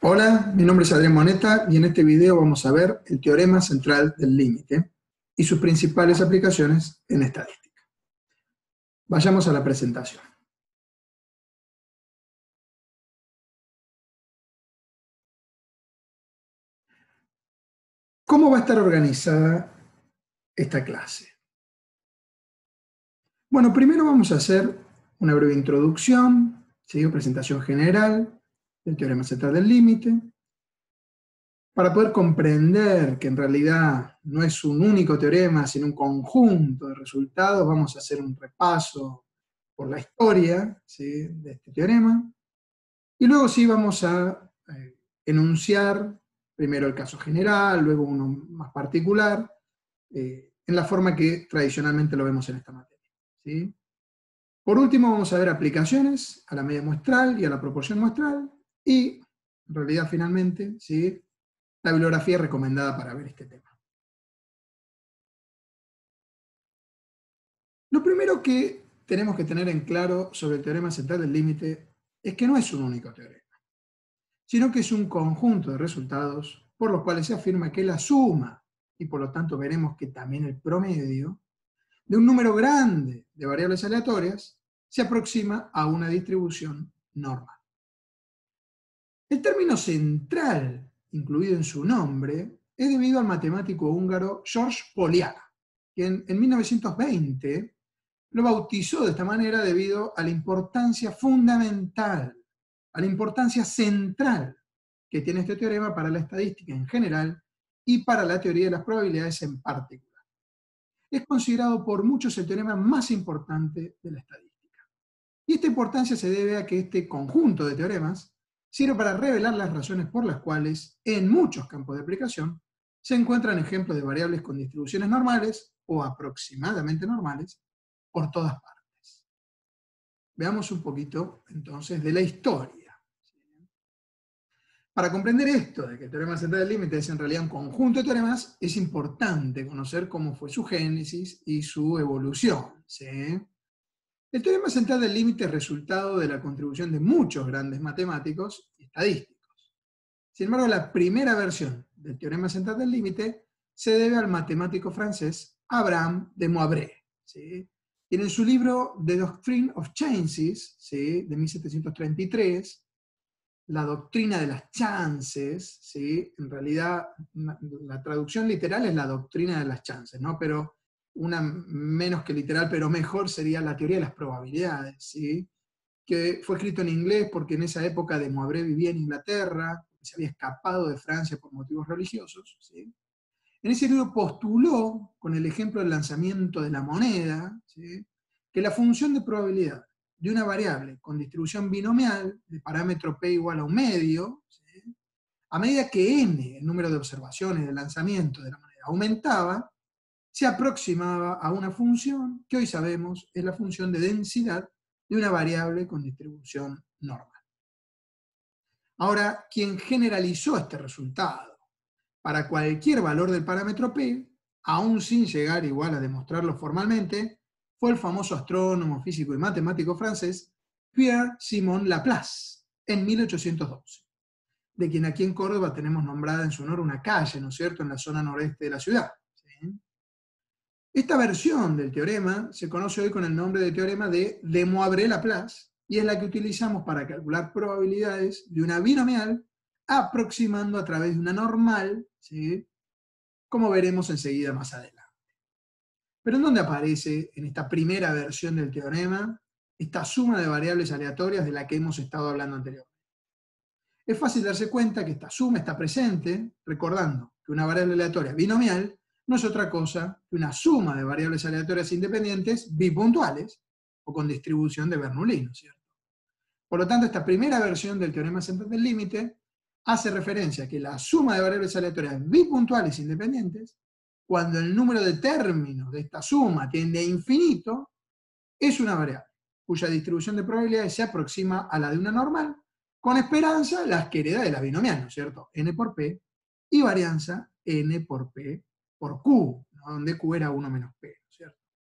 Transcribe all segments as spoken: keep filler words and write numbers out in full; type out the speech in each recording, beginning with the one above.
Hola, mi nombre es Adrián Moneta y en este video vamos a ver el teorema central del límite y sus principales aplicaciones en estadística. Vayamos a la presentación. ¿Cómo va a estar organizada esta clase? Bueno, primero vamos a hacer una breve introducción, ¿sí? Presentación general del teorema central del límite, para poder comprender que en realidad no es un único teorema, sino un conjunto de resultados. Vamos a hacer un repaso por la historia, ¿sí?, de este teorema, y luego sí vamos a eh, enunciar primero el caso general, luego uno más particular, eh, en la forma que tradicionalmente lo vemos en esta materia, ¿sí? Por último vamos a ver aplicaciones a la media muestral y a la proporción muestral, y en realidad finalmente, ¿sí?, la bibliografía recomendada para ver este tema. Lo primero que tenemos que tener en claro sobre el teorema central del límite es que no es un único teorema, sino que es un conjunto de resultados por los cuales se afirma que la suma, y por lo tanto veremos que también el promedio, de un número grande de variables aleatorias se aproxima a una distribución normal. El término central, incluido en su nombre, es debido al matemático húngaro George Poliak, quien en mil novecientos veinte lo bautizó de esta manera debido a la importancia fundamental, a la importancia central que tiene este teorema para la estadística en general y para la teoría de las probabilidades en particular. Es considerado por muchos el teorema más importante de la estadística. Y esta importancia se debe a que este conjunto de teoremas sirve para revelar las razones por las cuales, en muchos campos de aplicación, se encuentran ejemplos de variables con distribuciones normales o aproximadamente normales por todas partes. Veamos un poquito, entonces, de la historia. Para comprender esto, de que el teorema central del límite es en realidad un conjunto de teoremas, es importante conocer cómo fue su génesis y su evolución, ¿sí? El teorema central del límite es resultado de la contribución de muchos grandes matemáticos y estadísticos. Sin embargo, la primera versión del teorema central del límite se debe al matemático francés Abraham de Moivre, ¿sí? Y en su libro The Doctrine of Chances, ¿sí?, de mil setecientos treinta y tres, la doctrina de las chances, ¿sí?, en realidad la traducción literal es la doctrina de las chances, ¿no? Pero una menos que literal, pero mejor, sería la teoría de las probabilidades, ¿sí?, que fue escrito en inglés porque en esa época de Moivre vivía en Inglaterra, se había escapado de Francia por motivos religiosos, ¿sí? En ese libro postuló, con el ejemplo del lanzamiento de la moneda, ¿sí?, que la función de probabilidad de una variable con distribución binomial, de parámetro p igual a un medio, ¿sí?, a medida que n, el número de observaciones del lanzamiento de la moneda, aumentaba, se aproximaba a una función que hoy sabemos es la función de densidad de una variable con distribución normal. Ahora, quien generalizó este resultado para cualquier valor del parámetro p, aún sin llegar igual a demostrarlo formalmente, fue el famoso astrónomo, físico y matemático francés Pierre-Simon Laplace, en mil ochocientos doce, de quien aquí en Córdoba tenemos nombrada en su honor una calle, ¿no es cierto?, en la zona noreste de la ciudad, ¿sí? Esta versión del teorema se conoce hoy con el nombre de teorema de De Moivre-Laplace, y es la que utilizamos para calcular probabilidades de una binomial aproximando a través de una normal, ¿sí?, como veremos enseguida más adelante. Pero ¿en dónde aparece en esta primera versión del teorema esta suma de variables aleatorias de la que hemos estado hablando anteriormente? Es fácil darse cuenta que esta suma está presente, recordando que una variable aleatoria binomial no es otra cosa que una suma de variables aleatorias independientes bipuntuales, o con distribución de Bernoulli, ¿no es cierto? Por lo tanto, esta primera versión del teorema central del límite hace referencia a que la suma de variables aleatorias bipuntuales independientes, cuando el número de términos de esta suma tiende a infinito, es una variable cuya distribución de probabilidades se aproxima a la de una normal, con esperanza las que hereda de la binomial, ¿no es cierto?, n por p, y varianza n por p por q, ¿no?, donde q era uno menos p, ¿no es cierto?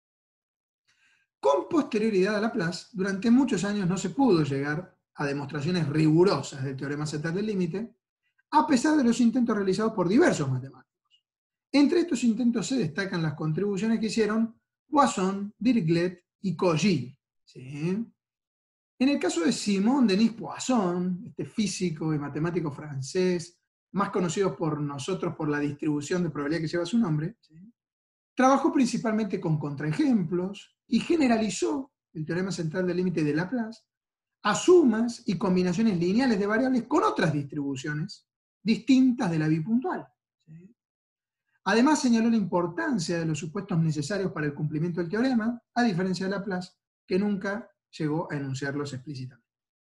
Con posterioridad a Laplace, durante muchos años no se pudo llegar a demostraciones rigurosas del teorema central del límite, a pesar de los intentos realizados por diversos matemáticos. Entre estos intentos se destacan las contribuciones que hicieron Poisson, Dirichlet y Cauchy. ¿Sí? En el caso de Simon Denis Poisson, este físico y matemático francés, más conocido por nosotros por la distribución de probabilidad que lleva su nombre, ¿sí? Trabajó principalmente con contraejemplos y generalizó el teorema central del límite de Laplace a sumas y combinaciones lineales de variables con otras distribuciones distintas de la bipuntual. ¿Sí? Además señaló la importancia de los supuestos necesarios para el cumplimiento del teorema, a diferencia de Laplace, que nunca llegó a enunciarlos explícitamente.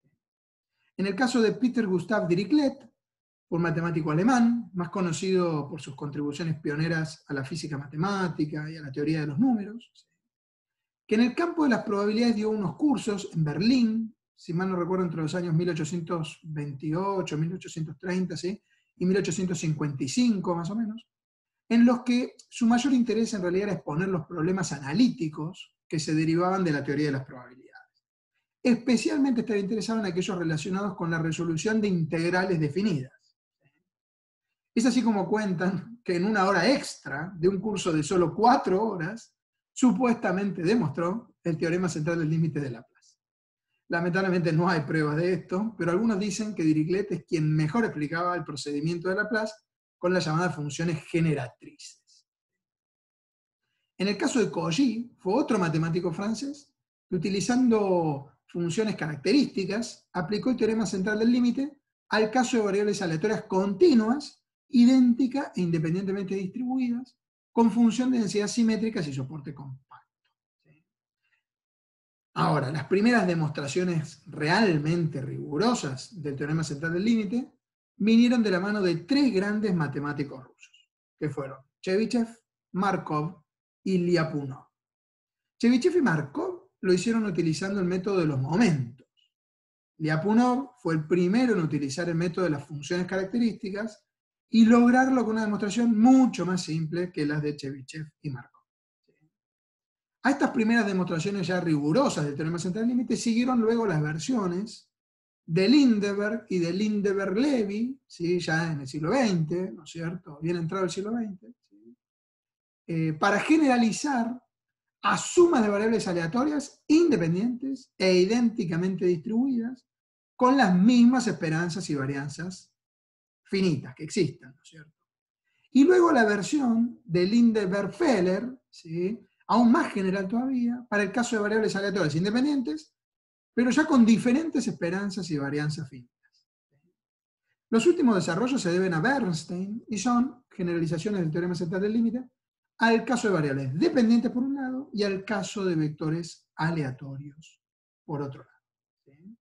En el caso de Peter Gustav Dirichlet, un matemático alemán, más conocido por sus contribuciones pioneras a la física matemática y a la teoría de los números, que en el campo de las probabilidades dio unos cursos en Berlín, si mal no recuerdo, entre los años mil ochocientos veintiocho, mil ochocientos treinta, ¿sí? Y mil ochocientos cincuenta y cinco más o menos, en los que su mayor interés en realidad era exponer los problemas analíticos que se derivaban de la teoría de las probabilidades. Especialmente estaba interesado en aquellos relacionados con la resolución de integrales definidas. Es así como cuentan que en una hora extra de un curso de solo cuatro horas, supuestamente demostró el teorema central del límite de Laplace. Lamentablemente no hay pruebas de esto, pero algunos dicen que Dirichlet es quien mejor explicaba el procedimiento de Laplace con las llamadas funciones generatrices. En el caso de Cauchy, fue otro matemático francés que, utilizando funciones características, aplicó el teorema central del límite al caso de variables aleatorias continuas, idénticas e independientemente distribuidas, con función de densidad simétricas y soporte compacto. ¿Sí? Ahora, las primeras demostraciones realmente rigurosas del teorema central del límite vinieron de la mano de tres grandes matemáticos rusos, que fueron Chebyshev, Markov y Lyapunov. Chebyshev y Markov lo hicieron utilizando el método de los momentos. Lyapunov fue el primero en utilizar el método de las funciones características y lograrlo con una demostración mucho más simple que las de Chebyshev y Markov. A estas primeras demostraciones ya rigurosas del teorema central del límite siguieron luego las versiones de Lindeberg y de Lindeberg-Levy, ¿sí? Ya en el siglo veinte, ¿no es cierto? Bien entrado el siglo veinte, ¿sí? eh, para generalizar a sumas de variables aleatorias independientes e idénticamente distribuidas con las mismas esperanzas y varianzas finitas que existan, ¿no es cierto? Y luego la versión de Lindeberg-Feller, ¿sí? Aún más general todavía, para el caso de variables aleatorias independientes, pero ya con diferentes esperanzas y varianzas finitas. Los últimos desarrollos se deben a Bernstein y son generalizaciones del teorema central del límite al caso de variables dependientes por un lado y al caso de vectores aleatorios por otro lado. ¿Sí?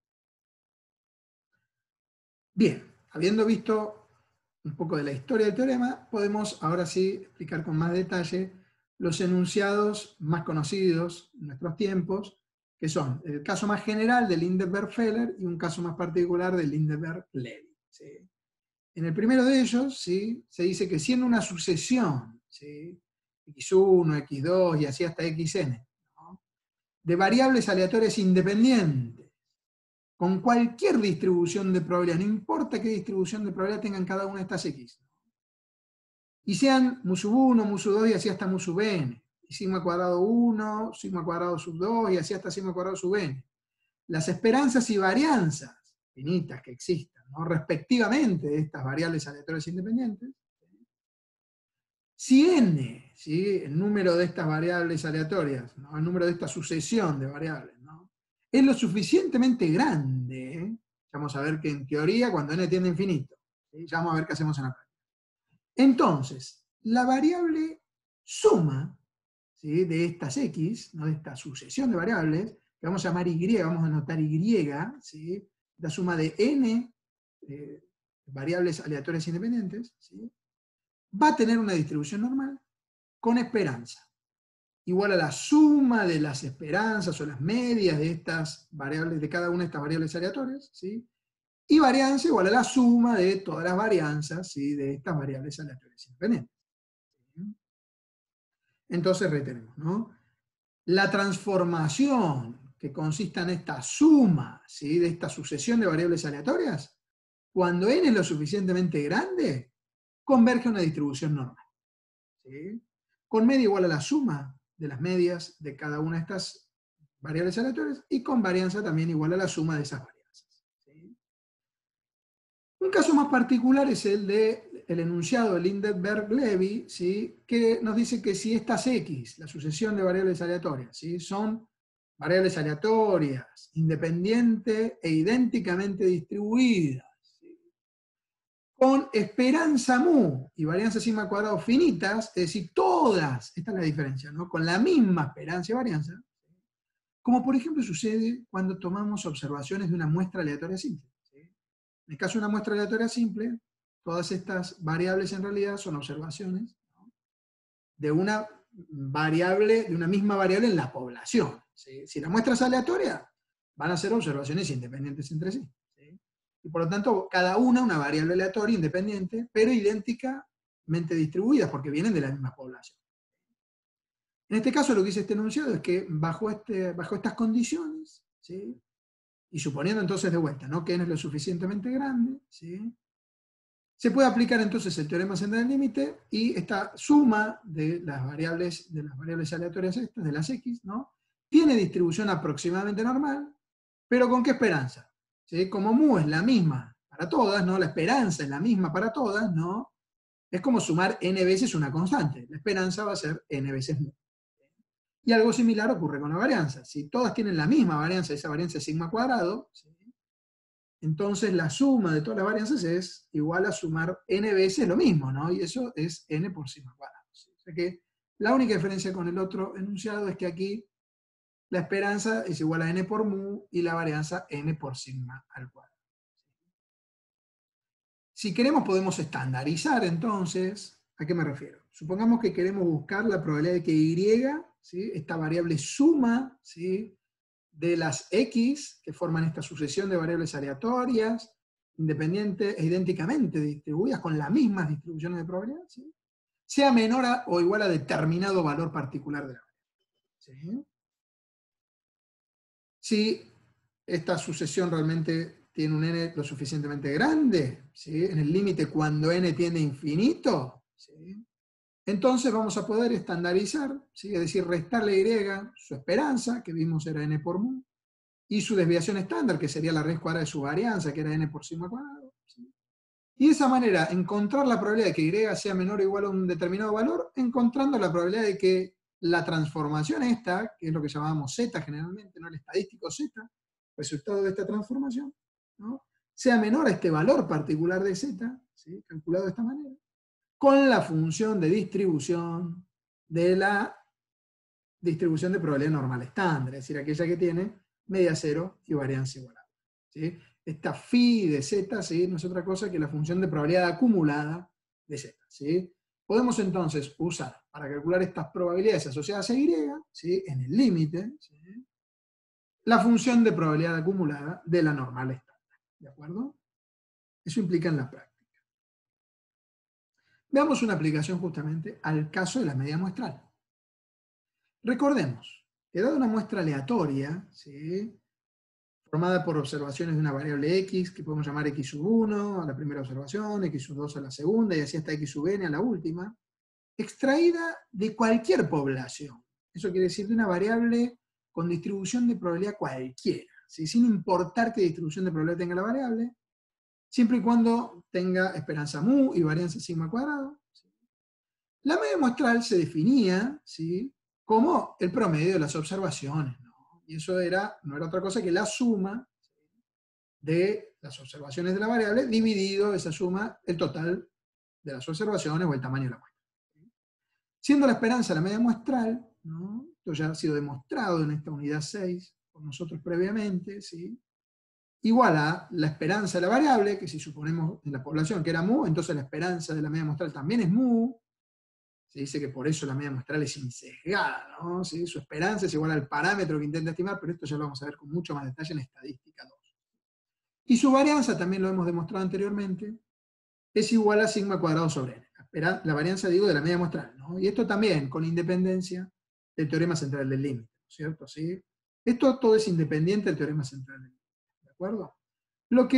Bien, habiendo visto un poco de la historia del teorema, podemos ahora sí explicar con más detalle los enunciados más conocidos en nuestros tiempos, que son el caso más general de Lindeberg-Feller y un caso más particular de Lindeberg-Levy. ¿Sí? En el primero de ellos, ¿sí? Se dice que siendo una sucesión, ¿sí? equis uno, equis dos y así hasta xn, ¿no? de variables aleatorias independientes, con cualquier distribución de probabilidad, no importa qué distribución de probabilidad tengan cada una de estas X, y sean mu sub uno, mu sub dos y así hasta mu sub n, y sigma cuadrado uno, sigma cuadrado sub dos y así hasta sigma cuadrado sub n. Las esperanzas y varianzas finitas que existan, ¿no? respectivamente de estas variables aleatorias independientes, si n, ¿sí? el número de estas variables aleatorias, ¿no? el número de esta sucesión de variables, ¿no? es lo suficientemente grande, ¿eh? vamos a ver que en teoría cuando n tiende a infinito, ¿sí? ya vamos a ver qué hacemos en la práctica. Entonces, la variable suma, ¿sí? de estas x, ¿no? de esta sucesión de variables, que vamos a llamar y, vamos a anotar y, ¿sí? la suma de n eh, variables aleatorias independientes, ¿sí? va a tener una distribución normal con esperanza, igual a la suma de las esperanzas o las medias de estas variables, de cada una de estas variables aleatorias, ¿sí? y varianza igual a la suma de todas las varianzas, ¿sí? de estas variables aleatorias independientes. ¿Sí? Entonces retenemos, ¿no? La transformación que consista en esta suma, ¿sí? de esta sucesión de variables aleatorias cuando n es lo suficientemente grande, converge a una distribución normal. ¿Sí? Con media igual a la suma de las medias de cada una de estas variables aleatorias y con varianza también igual a la suma de esas varianzas. ¿Sí? Un caso más particular es el del enunciado de Lindenberg-Levy, ¿sí? Que nos dice que si estas X, la sucesión de variables aleatorias, ¿sí? son variables aleatorias, independientes e idénticamente distribuidas, ¿sí? con esperanza mu y varianza sigma cuadrado finitas, es decir, todas, esta es la diferencia, ¿no? Con la misma esperanza y varianza, como por ejemplo sucede cuando tomamos observaciones de una muestra aleatoria simple. ¿Sí? En el caso de una muestra aleatoria simple, todas estas variables en realidad son observaciones, ¿no? de una variable, de una misma variable en la población. ¿Sí? Si la muestra es aleatoria, van a ser observaciones independientes entre sí. ¿Sí? Y por lo tanto, cada una una variable aleatoria independiente, pero idénticamente distribuidas, porque vienen de la misma población. En este caso lo que dice este enunciado es que bajo, este, bajo estas condiciones, ¿sí? y suponiendo entonces de vuelta, ¿no? que n es lo suficientemente grande, ¿sí? se puede aplicar entonces el teorema central del límite y esta suma de las variables, de las variables aleatorias estas, de las X, ¿no? tiene distribución aproximadamente normal, pero ¿con qué esperanza? ¿Sí? Como mu es la misma para todas, ¿no? la esperanza es la misma para todas, ¿no? es como sumar n veces una constante, la esperanza va a ser n veces mu. Y algo similar ocurre con la varianza. Si todas tienen la misma varianza, esa varianza es sigma cuadrado, ¿sí? entonces la suma de todas las varianzas es igual a sumar n veces lo mismo, ¿no? Y eso es n por sigma cuadrado. ¿Sí? O sea que la única diferencia con el otro enunciado es que aquí la esperanza es igual a n por mu y la varianza n por sigma al cuadrado. Si queremos podemos estandarizar entonces, ¿a qué me refiero? Supongamos que queremos buscar la probabilidad de que y, ¿sí? esta variable suma, ¿sí? de las X, que forman esta sucesión de variables aleatorias, independientes e idénticamente distribuidas con las mismas distribuciones de probabilidad, ¿sí? sea menor a o igual a determinado valor particular de la variable. ¿Sí? Si esta sucesión realmente tiene un n lo suficientemente grande, ¿sí? en el límite cuando n tiende a infinito, ¿sí? entonces vamos a poder estandarizar, ¿sí? es decir, restarle a y su esperanza, que vimos era n por mu, y su desviación estándar, que sería la raíz cuadrada de su varianza, que era n por sigma cuadrado. ¿Sí? Y de esa manera, encontrar la probabilidad de que y sea menor o igual a un determinado valor, encontrando la probabilidad de que la transformación esta, que es lo que llamábamos z generalmente, ¿no? el estadístico z, resultado de esta transformación, ¿no? sea menor a este valor particular de z, ¿sí? calculado de esta manera, con la función de distribución de la distribución de probabilidad normal estándar, es decir, aquella que tiene media cero y varianza igual a uno. ¿Sí? Esta phi de z, ¿sí? no es otra cosa que la función de probabilidad acumulada de z. ¿Sí? Podemos entonces usar, para calcular estas probabilidades asociadas a y, ¿sí? en el límite, ¿sí? la función de probabilidad acumulada de la normal estándar. ¿De acuerdo? Eso implica en la práctica. Veamos una aplicación justamente al caso de la media muestral. Recordemos que dada una muestra aleatoria, ¿sí? formada por observaciones de una variable x, que podemos llamar x sub uno a la primera observación, x sub dos a la segunda, y así hasta x sub n a la última, extraída de cualquier población. Eso quiere decir de una variable con distribución de probabilidad cualquiera, ¿sí? sin importar qué distribución de probabilidad tenga la variable, siempre y cuando tenga esperanza mu y varianza sigma cuadrado. ¿Sí? La media muestral se definía, ¿sí? como el promedio de las observaciones, ¿no? Y eso era, no era otra cosa que la suma de las observaciones de la variable dividido esa suma, el total de las observaciones o el tamaño de la muestra. Siendo la esperanza la media muestral, ¿no? Esto ya ha sido demostrado en esta unidad seis por nosotros previamente, ¿sí? igual a la esperanza de la variable, que si suponemos en la población que era mu, entonces la esperanza de la media muestral también es mu. Se dice que por eso la media muestral es insesgada, ¿no? ¿Sí? Su esperanza es igual al parámetro que intenta estimar, pero esto ya lo vamos a ver con mucho más detalle en estadística dos. Y su varianza, también lo hemos demostrado anteriormente, es igual a sigma cuadrado sobre n. La, la varianza, digo, de la media muestral, ¿no? Y esto también con independencia del teorema central del límite, ¿no es cierto? ¿Sí? Esto todo es independiente del teorema central del límite, ¿de acuerdo? Lo que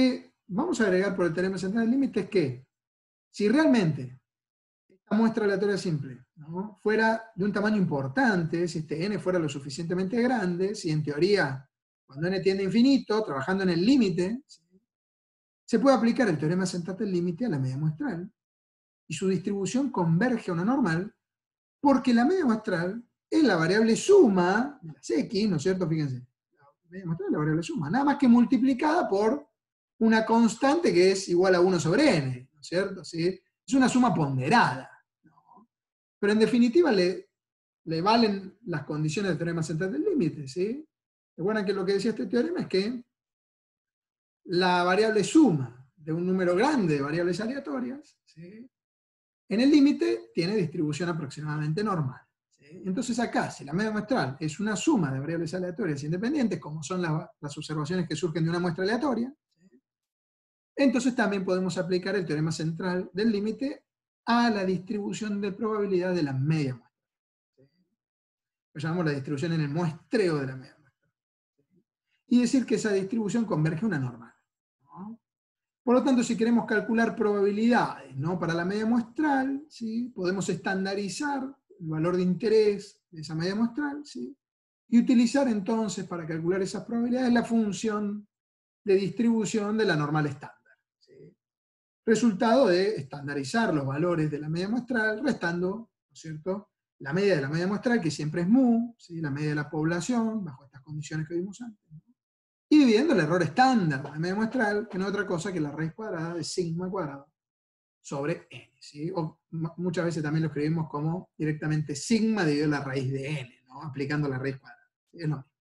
vamos a agregar por el teorema central del límite es que si realmente esta muestra aleatoria simple, ¿no?, fuera de un tamaño importante, si este n fuera lo suficientemente grande, si en teoría, cuando n tiende a infinito, trabajando en el límite, ¿sí?, se puede aplicar el teorema central del límite a la media muestral, y su distribución converge a una normal, porque la media muestral es la variable suma de las x, ¿no es cierto? Fíjense, la media muestral es la variable suma, nada más que multiplicada por una constante que es igual a uno sobre n, ¿no es cierto? ¿Sí? Es una suma ponderada, ¿no? Pero en definitiva le, le valen las condiciones del teorema central del límite, ¿sí? Recuerden que lo que decía este teorema es que la variable suma de un número grande de variables aleatorias, ¿sí?, en el límite tiene distribución aproximadamente normal, ¿sí? Entonces acá, si la media muestral es una suma de variables aleatorias independientes, como son la, las observaciones que surgen de una muestra aleatoria, ¿sí?, entonces también podemos aplicar el teorema central del límite a la distribución de probabilidad de la media muestra, ¿sí? Lo llamamos la distribución en el muestreo de la media muestra, ¿sí?, y decir que esa distribución converge a una normal, ¿no? Por lo tanto, si queremos calcular probabilidades, ¿no?, para la media muestral, ¿sí?, podemos estandarizar el valor de interés de esa media muestral, ¿sí?, y utilizar entonces para calcular esas probabilidades la función de distribución de la normal estándar, ¿sí?, resultado de estandarizar los valores de la media muestral restando, ¿no es cierto?, la media de la media muestral, que siempre es mu, ¿sí?, la media de la población, bajo estas condiciones que vimos antes, ¿no?, y dividiendo el error estándar de la media muestral, que no es otra cosa que la raíz cuadrada de sigma cuadrado sobre n, ¿sí? O muchas veces también lo escribimos como directamente sigma dividido la raíz de n, ¿no?, aplicando la raíz cuadrada, ¿sí? Es lo mismo.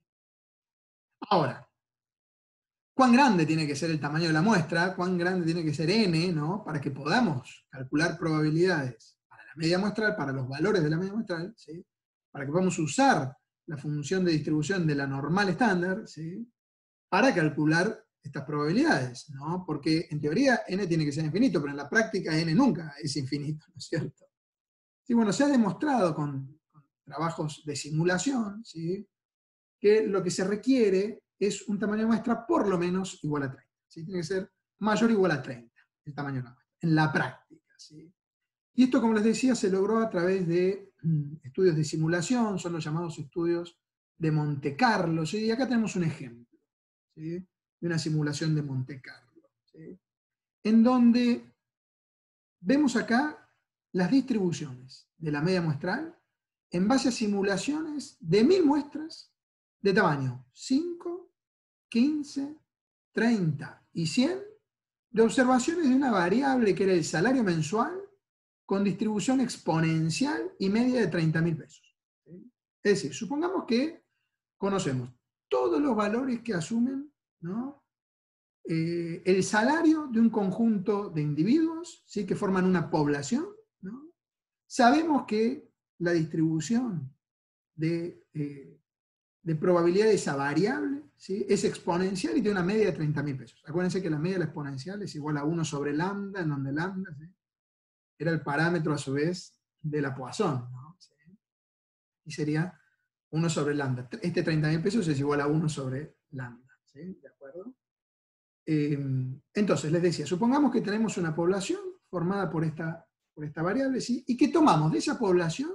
Ahora, ¿cuán grande tiene que ser el tamaño de la muestra? ¿Cuán grande tiene que ser n, ¿no?, para que podamos calcular probabilidades para la media muestral, para los valores de la media muestral, ¿sí?, para que podamos usar la función de distribución de la normal estándar, ¿sí?, para calcular estas probabilidades, ¿no? Porque en teoría n tiene que ser infinito, pero en la práctica n nunca es infinito, ¿no es cierto? Sí, bueno, se ha demostrado con, con trabajos de simulación, ¿sí?, que lo que se requiere es un tamaño de muestra por lo menos igual a treinta, ¿sí? Tiene que ser mayor o igual a treinta el tamaño de la muestra, en la práctica, ¿sí? Y esto, como les decía, se logró a través de mm, estudios de simulación, son los llamados estudios de Monte Carlo, ¿sí? Y acá tenemos un ejemplo, ¿sí?, de una simulación de Monte Carlo, ¿sí?, en donde vemos acá las distribuciones de la media muestral en base a simulaciones de mil muestras de tamaño cinco, quince, treinta y cien, de observaciones de una variable que era el salario mensual con distribución exponencial y media de treinta mil pesos, ¿sí? Es decir, supongamos que conocemos todos los valores que asumen, ¿no?, eh, el salario de un conjunto de individuos, ¿sí?, que forman una población, ¿no? Sabemos que la distribución de, eh, de probabilidad de esa variable, ¿sí?, es exponencial y tiene una media de treinta mil pesos. Acuérdense que la media de la exponencial es igual a uno sobre lambda, en donde lambda, ¿sí?, era el parámetro a su vez de la Poisson, ¿no? ¿Sí? Y sería uno sobre lambda. Este treinta mil pesos es igual a uno sobre lambda, ¿sí? ¿De acuerdo? Eh, entonces, les decía, supongamos que tenemos una población formada por esta, por esta variable, ¿sí?, y que tomamos de esa población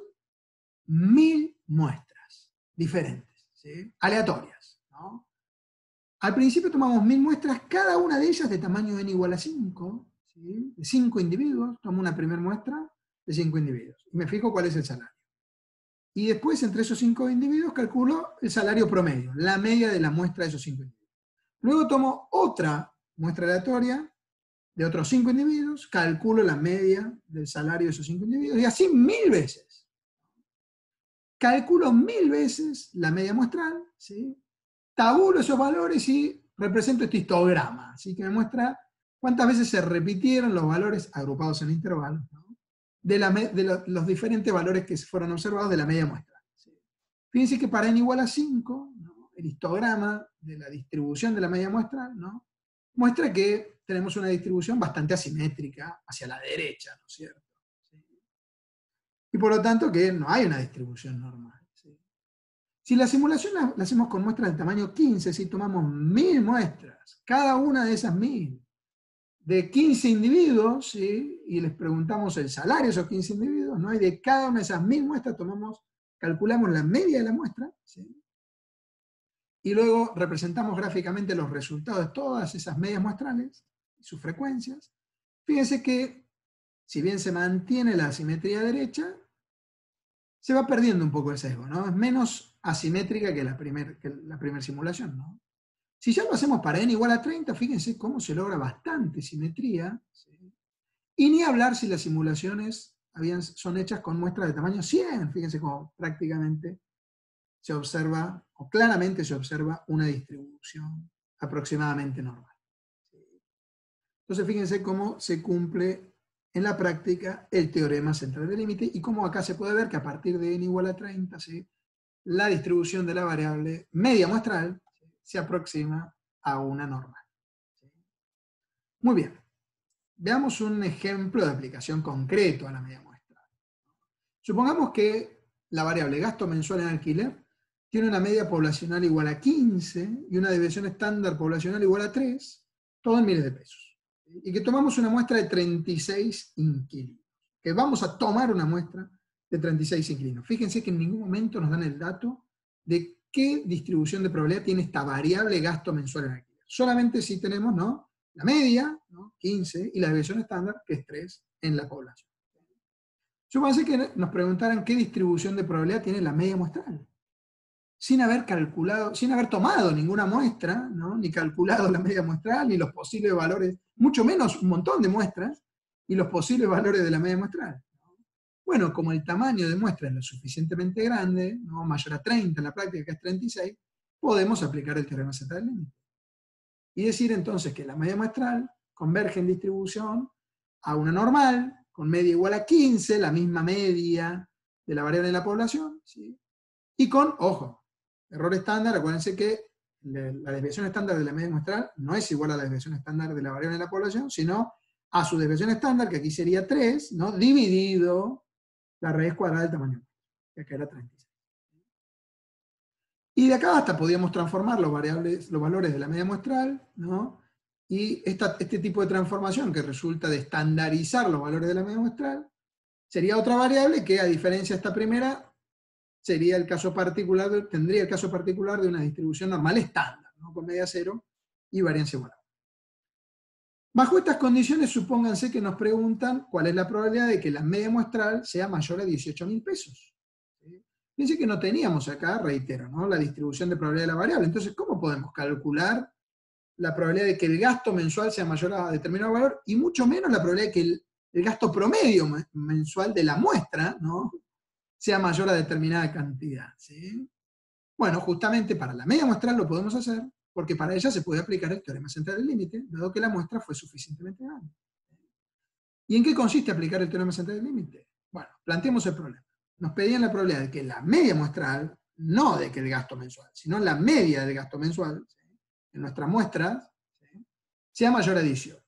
mil muestras diferentes, ¿sí?, aleatorias, ¿no? Al principio tomamos mil muestras, cada una de ellas de tamaño n igual a cinco, ¿sí?, de cinco individuos, tomo una primera muestra de cinco individuos, y me fijo cuál es el salario. Y después, entre esos cinco individuos, calculo el salario promedio, la media de la muestra de esos cinco individuos. Luego tomo otra muestra aleatoria de otros cinco individuos, calculo la media del salario de esos cinco individuos, y así mil veces. Calculo mil veces la media muestral, ¿sí?, tabulo esos valores y represento este histograma, ¿sí?, que me muestra cuántas veces se repitieron los valores agrupados en intervalos, ¿no?, de, la, de la, los diferentes valores que fueron observados de la media muestra, ¿sí? Fíjense que para n igual a cinco, ¿no?, el histograma de la distribución de la media muestral, ¿no?, muestra que tenemos una distribución bastante asimétrica hacia la derecha, ¿no es cierto? ¿Sí? Y por lo tanto que no hay una distribución normal, ¿sí? Si la simulación la, la hacemos con muestras de tamaño quince, si tomamos mil muestras, cada una de esas mil de quince individuos, ¿sí? Y les preguntamos el salario de esos quince individuos, ¿no? Y de cada una de esas mil muestras tomamos, calculamos la media de la muestra, ¿sí? Y luego representamos gráficamente los resultados de todas esas medias muestrales y sus frecuencias. Fíjense que, si bien se mantiene la asimetría derecha, se va perdiendo un poco el sesgo, ¿no? Es menos asimétrica que la primera que la primer simulación, ¿no? Si ya lo hacemos para n igual a treinta, fíjense cómo se logra bastante simetría, ¿sí? Y ni hablar si las simulaciones habían, son hechas con muestras de tamaño cien, fíjense cómo prácticamente se observa, o claramente se observa, una distribución aproximadamente normal. Entonces fíjense cómo se cumple en la práctica el teorema central del límite, y cómo acá se puede ver que a partir de n igual a treinta, ¿sí? La distribución de la variable media muestral se aproxima a una normal. Muy bien. Veamos un ejemplo de aplicación concreto a la media muestral. Supongamos que la variable gasto mensual en alquiler tiene una media poblacional igual a quince y una desviación estándar poblacional igual a tres, todo en miles de pesos. Y que tomamos una muestra de treinta y seis inquilinos. Que vamos a tomar una muestra de treinta y seis inquilinos. Fíjense que en ningún momento nos dan el dato de qué distribución de probabilidad tiene esta variable gasto mensual en alquiler. Solamente si tenemos, ¿no?, la media, ¿no?, quince, y la desviación estándar, que es tres, en la población. Supónganse que nos preguntaran qué distribución de probabilidad tiene la media muestral, sin haber calculado, sin haber tomado ninguna muestra, ¿no?, ni calculado la media muestral, ni los posibles valores, mucho menos un montón de muestras, y los posibles valores de la media muestral. Bueno, como el tamaño de muestra es lo suficientemente grande, ¿no?, mayor a treinta en la práctica, que es treinta y seis, podemos aplicar el teorema central del límite. Y decir entonces que la media muestral converge en distribución a una normal, con media igual a quince, la misma media de la variable de la población, ¿sí? Y con, ojo, error estándar, acuérdense que la desviación estándar de la media muestral no es igual a la desviación estándar de la variable de la población, sino a su desviación estándar, que aquí sería tres, ¿no?, dividido la raíz cuadrada del tamaño, que acá era treinta y seis. Y de acá hasta podíamos transformar los, variables, los valores de la media muestral, ¿no? Y esta, este tipo de transformación, que resulta de estandarizar los valores de la media muestral, sería otra variable que, a diferencia de esta primera, sería el caso particular de, tendría el caso particular de una distribución normal estándar, ¿no?, con media cero y varianza igual. Bajo estas condiciones, supónganse que nos preguntan cuál es la probabilidad de que la media muestral sea mayor a dieciocho mil pesos. ¿Sí? Fíjense que no teníamos acá, reitero, ¿no?, la distribución de probabilidad de la variable. Entonces, ¿cómo podemos calcular la probabilidad de que el gasto mensual sea mayor a determinado valor? Y mucho menos la probabilidad de que el, el gasto promedio mensual de la muestra, ¿no?, sea mayor a determinada cantidad. ¿Sí? Bueno, justamente para la media muestral lo podemos hacer, porque para ella se puede aplicar el teorema central del límite, dado que la muestra fue suficientemente grande. ¿Y en qué consiste aplicar el teorema central del límite? Bueno, planteemos el problema. Nos pedían la probabilidad de que la media muestral, no de que el gasto mensual, sino la media del gasto mensual, ¿sí?, en nuestras muestras, ¿sí?, sea mayor a dieciocho.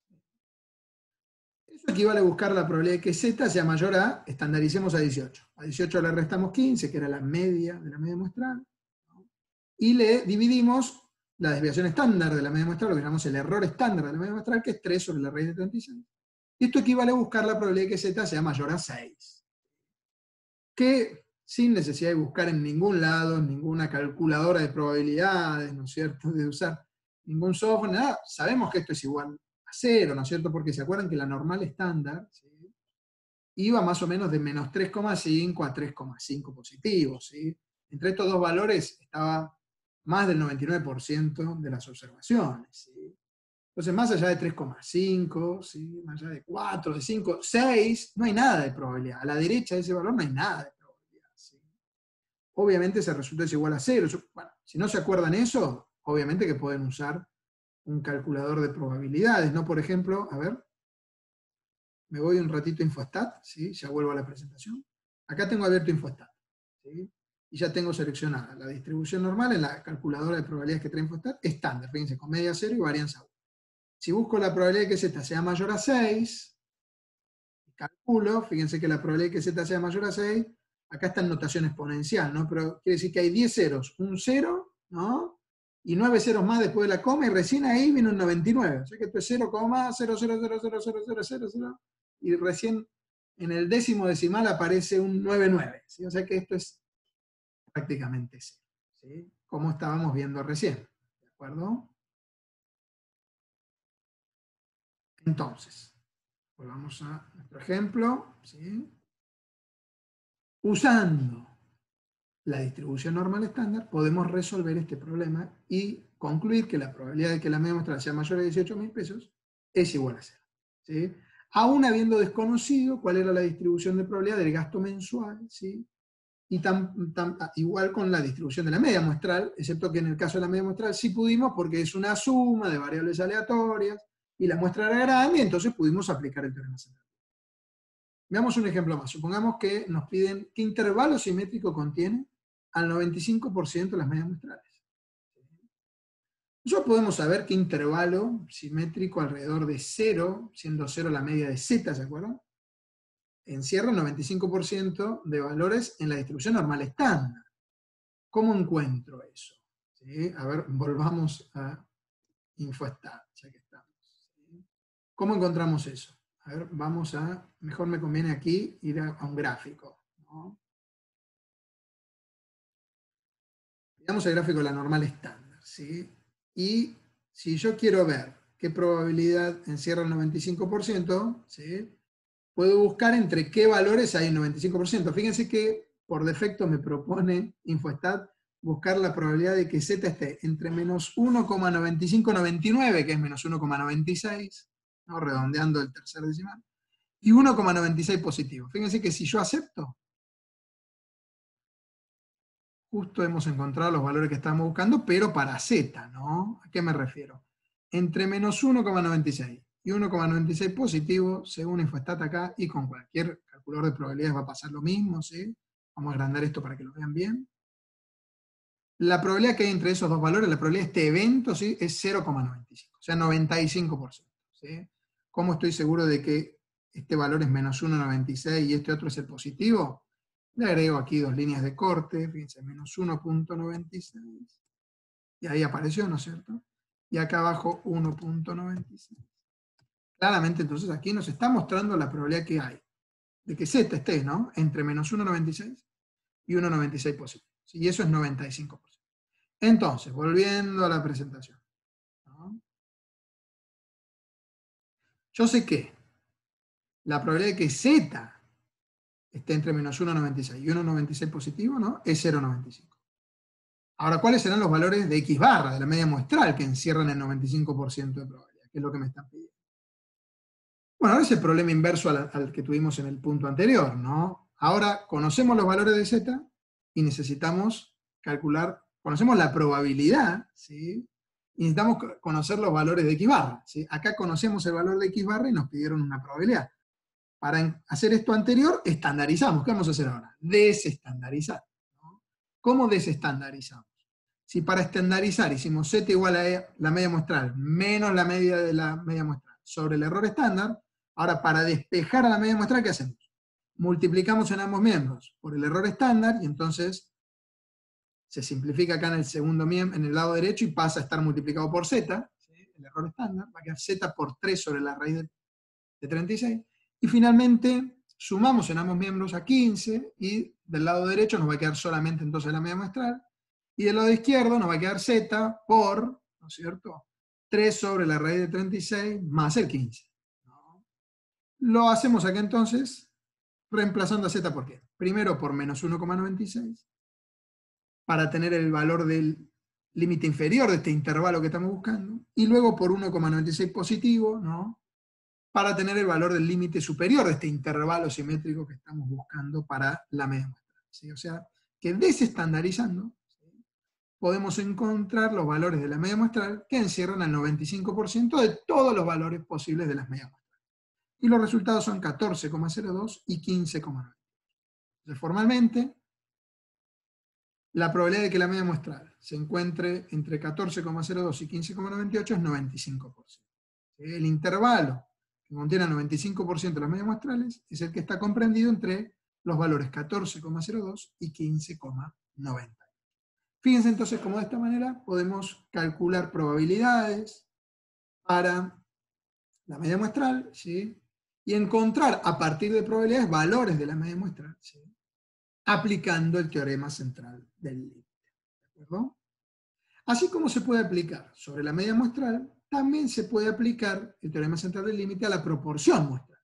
Eso equivale a buscar la probabilidad de que Z sea mayor a, estandaricemos a dieciocho. A dieciocho le restamos quince, que era la media de la media muestral, ¿no?, y le dividimos la desviación estándar de la media muestral, lo que llamamos el error estándar de la media muestral, que es tres sobre la raíz de treinta y seis. Y esto equivale a buscar la probabilidad de que Z sea mayor a seis. Que, sin necesidad de buscar en ningún lado, en ninguna calculadora de probabilidades, ¿no es cierto?, de usar ningún software, nada, sabemos que esto es igual a cero, ¿no es cierto?, porque se acuerdan que la normal estándar, ¿sí?, iba más o menos de menos tres coma cinco a tres coma cinco positivos, ¿sí? Entre estos dos valores estaba más del noventa y nueve por ciento de las observaciones, ¿sí? Entonces, más allá de tres coma cinco, ¿sí?, más allá de cuatro, de cinco, seis, no hay nada de probabilidad. A la derecha de ese valor no hay nada de probabilidad, ¿sí? Obviamente ese resultado es igual a cero. Bueno, si no se acuerdan eso, obviamente que pueden usar un calculador de probabilidades, ¿no? Por ejemplo, a ver, me voy un ratito a Infostat, ¿sí?, ya vuelvo a la presentación. Acá tengo abierto Infostat, ¿sí?, y ya tengo seleccionada la distribución normal en la calculadora de probabilidades que trae Infostat, estándar, fíjense, con media cero y varianza uno. Si busco la probabilidad de que Z sea mayor a seis, calculo, fíjense que la probabilidad de que Z sea mayor a seis, acá está en notación exponencial, ¿no?, pero quiere decir que hay diez ceros, un cero, ¿no?, y nueve ceros más después de la coma, y recién ahí viene un noventa y nueve. O sea que esto es cero coma cero cero cero cero cero cero cero cero, y recién en el décimo decimal aparece un noventa y nueve. ¿Sí? O sea que esto es prácticamente cero, ¿sí? Como estábamos viendo recién. ¿De acuerdo? Entonces, volvamos a nuestro ejemplo, ¿sí? Usando la distribución normal estándar, podemos resolver este problema y concluir que la probabilidad de que la media muestral sea mayor a dieciocho mil pesos es igual a cero. ¿Sí? Aún habiendo desconocido cuál era la distribución de probabilidad del gasto mensual, ¿sí? Y tan, tan, igual con la distribución de la media muestral, excepto que en el caso de la media muestral sí pudimos porque es una suma de variables aleatorias y la muestra era grande, y entonces pudimos aplicar el teorema central. Veamos un ejemplo más. Supongamos que nos piden qué intervalo simétrico contiene al noventa y cinco por ciento de las medias muestrales. Nosotros podemos saber qué intervalo simétrico alrededor de cero, siendo cero la media de z, ¿se acuerdan? Encierra el noventa y cinco por ciento de valores en la distribución normal estándar. ¿Cómo encuentro eso? ¿Sí? A ver, volvamos a InfoStat, ya que estamos. ¿Sí? ¿Cómo encontramos eso? A ver, vamos a, mejor me conviene aquí ir a, a un gráfico, ¿no? Veamos el gráfico de la normal estándar, ¿sí? Y si yo quiero ver qué probabilidad encierra el noventa y cinco por ciento, ¿sí? Puedo buscar entre qué valores hay el noventa y cinco por ciento. Fíjense que por defecto me propone InfoStat buscar la probabilidad de que Z esté entre menos uno coma noventa y cinco noventa y nueve, que es menos uno coma noventa y seis, ¿no? Redondeando el tercer decimal, y uno coma noventa y seis positivo. Fíjense que si yo acepto, justo hemos encontrado los valores que estamos buscando, pero para Z, ¿no? ¿A qué me refiero? Entre menos uno coma noventa y seis y uno coma noventa y seis positivo, según InfoStat acá, y con cualquier calculador de probabilidades va a pasar lo mismo, ¿sí? Vamos a agrandar esto para que lo vean bien. La probabilidad que hay entre esos dos valores, la probabilidad de este evento, ¿sí? Es cero coma noventa y cinco, o sea, noventa y cinco por ciento, ¿sí? ¿Cómo estoy seguro de que este valor es menos uno coma noventa y seis y este otro es el positivo? Le agrego aquí dos líneas de corte, fíjense, menos uno coma noventa y seis, y ahí apareció, ¿no es cierto? Y acá abajo uno coma noventa y seis. Claramente entonces aquí nos está mostrando la probabilidad que hay de que Z esté, ¿no? Entre menos uno coma noventa y seis y uno coma noventa y seis positivo. ¿Sí? Y eso es noventa y cinco por ciento. Entonces, volviendo a la presentación, ¿no? Yo sé que la probabilidad de que Z esté entre menos uno coma noventa y seis y uno coma noventa y seis positivo, ¿no? Es cero coma noventa y cinco. Ahora, ¿cuáles serán los valores de X barra, de la media muestral, que encierran el noventa y cinco por ciento de probabilidad? Que es lo que me están pidiendo. Bueno, ahora es el problema inverso al, al que tuvimos en el punto anterior, ¿no? Ahora conocemos los valores de Z y necesitamos calcular, conocemos la probabilidad, ¿sí? Y necesitamos conocer los valores de X barra, ¿sí? Acá conocemos el valor de X barra y nos pidieron una probabilidad. Para hacer esto anterior, estandarizamos. ¿Qué vamos a hacer ahora? Desestandarizar, ¿no? ¿Cómo desestandarizamos? Si para estandarizar hicimos Z igual a la media muestral menos la media de la media muestral sobre el error estándar, ahora para despejar a la media muestral, ¿qué hacemos? Multiplicamos en ambos miembros por el error estándar y entonces se simplifica acá en el segundo miembro, en el lado derecho, y pasa a estar multiplicado por Z, ¿sí? El error estándar, va a quedar Z por tres sobre la raíz de, de treinta y seis, y finalmente sumamos en ambos miembros a quince, y del lado derecho nos va a quedar solamente entonces la media muestral, y del lado izquierdo nos va a quedar Z por, ¿no es cierto?, tres sobre la raíz de treinta y seis más el quince. ¿No? Lo hacemos acá entonces, reemplazando a Z por qué. Primero por menos uno coma noventa y seis, para tener el valor del límite inferior de este intervalo que estamos buscando, y luego por uno coma noventa y seis positivo, ¿no?, para tener el valor del límite superior de este intervalo simétrico que estamos buscando para la media muestral, ¿sí? O sea, que desestandarizando, ¿sí?, podemos encontrar los valores de la media muestral que encierran al noventa y cinco por ciento de todos los valores posibles de las medias muestrales. Y los resultados son catorce coma cero dos y quince coma nueve. Entonces, formalmente, la probabilidad de que la media muestral se encuentre entre catorce coma cero dos y quince coma noventa y ocho es noventa y cinco por ciento. El intervalo que contiene el noventa y cinco por ciento de las medias muestrales es el que está comprendido entre los valores catorce coma cero dos y quince coma noventa. Fíjense entonces cómo de esta manera podemos calcular probabilidades para la media muestral, ¿sí? Y encontrar a partir de probabilidades valores de la media muestral, ¿sí? Aplicando el teorema central del límite. ¿De acuerdo? Así como se puede aplicar sobre la media muestral, también se puede aplicar el teorema central del límite a la proporción muestral.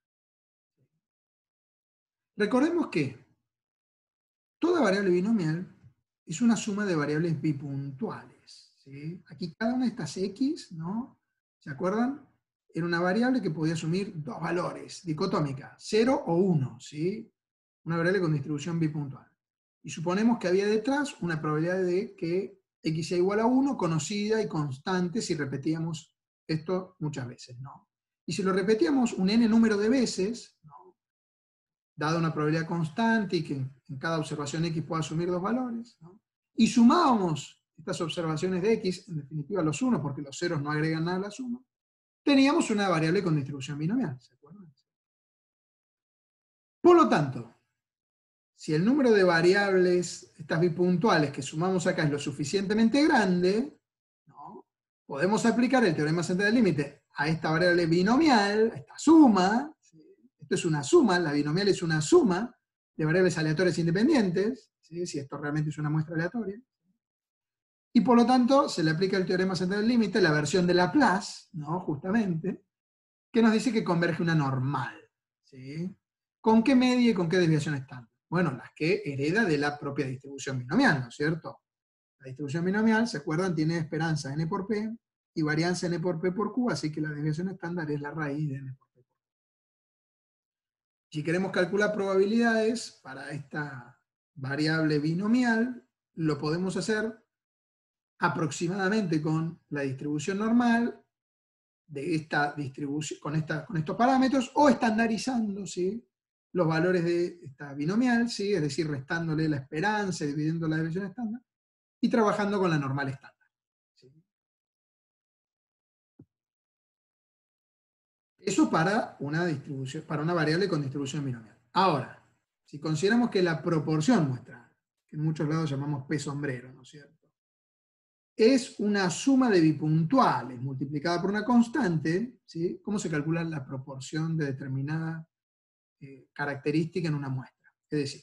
Recordemos que toda variable binomial es una suma de variables bipuntuales, ¿sí? Aquí cada una de estas X, ¿no? ¿Se acuerdan? Era una variable que podía asumir dos valores, dicotómica, cero o uno, ¿sí? Una variable con distribución bipuntual. Y suponemos que había detrás una probabilidad de que X sea igual a uno, conocida y constante si repetíamos esto muchas veces, ¿no? Y si lo repetíamos un n número de veces, ¿no? Dada una probabilidad constante y que en cada observación X pueda asumir dos valores, ¿no? Y sumábamos estas observaciones de X, en definitiva los unos, porque los ceros no agregan nada a la suma, teníamos una variable con distribución binomial, ¿se acuerdan? Por lo tanto, si el número de variables, estas bipuntuales que sumamos acá es lo suficientemente grande, ¿no? Podemos aplicar el teorema central del límite a esta variable binomial, a esta suma. ¿Sí? Esto es una suma, la binomial es una suma de variables aleatorias independientes, ¿sí? Si esto realmente es una muestra aleatoria. Y por lo tanto, se le aplica el teorema central del límite, la versión de Laplace, ¿no? Justamente, que nos dice que converge una normal. ¿Sí? ¿Con qué media y con qué desviación estándar? Bueno, las que hereda de la propia distribución binomial, ¿no es cierto? La distribución binomial, ¿se acuerdan? Tiene esperanza n por p y varianza n por p por q, así que la desviación estándar es la raíz de n por p por q. Si queremos calcular probabilidades para esta variable binomial, lo podemos hacer aproximadamente con la distribución normal de esta distribución, con, esta, con estos parámetros, o estandarizando, ¿sí? Los valores de esta binomial, ¿sí? Es decir, restándole la esperanza, dividiendo la desviación estándar, y trabajando con la normal estándar. ¿Sí? Eso para una, distribución, para una variable con distribución binomial. Ahora, si consideramos que la proporción muestral, que en muchos lados llamamos P sombrero, ¿no es cierto?, es una suma de bipuntuales multiplicada por una constante, ¿sí? ¿Cómo se calcula la proporción de determinada eh, característica en una muestra? Es decir,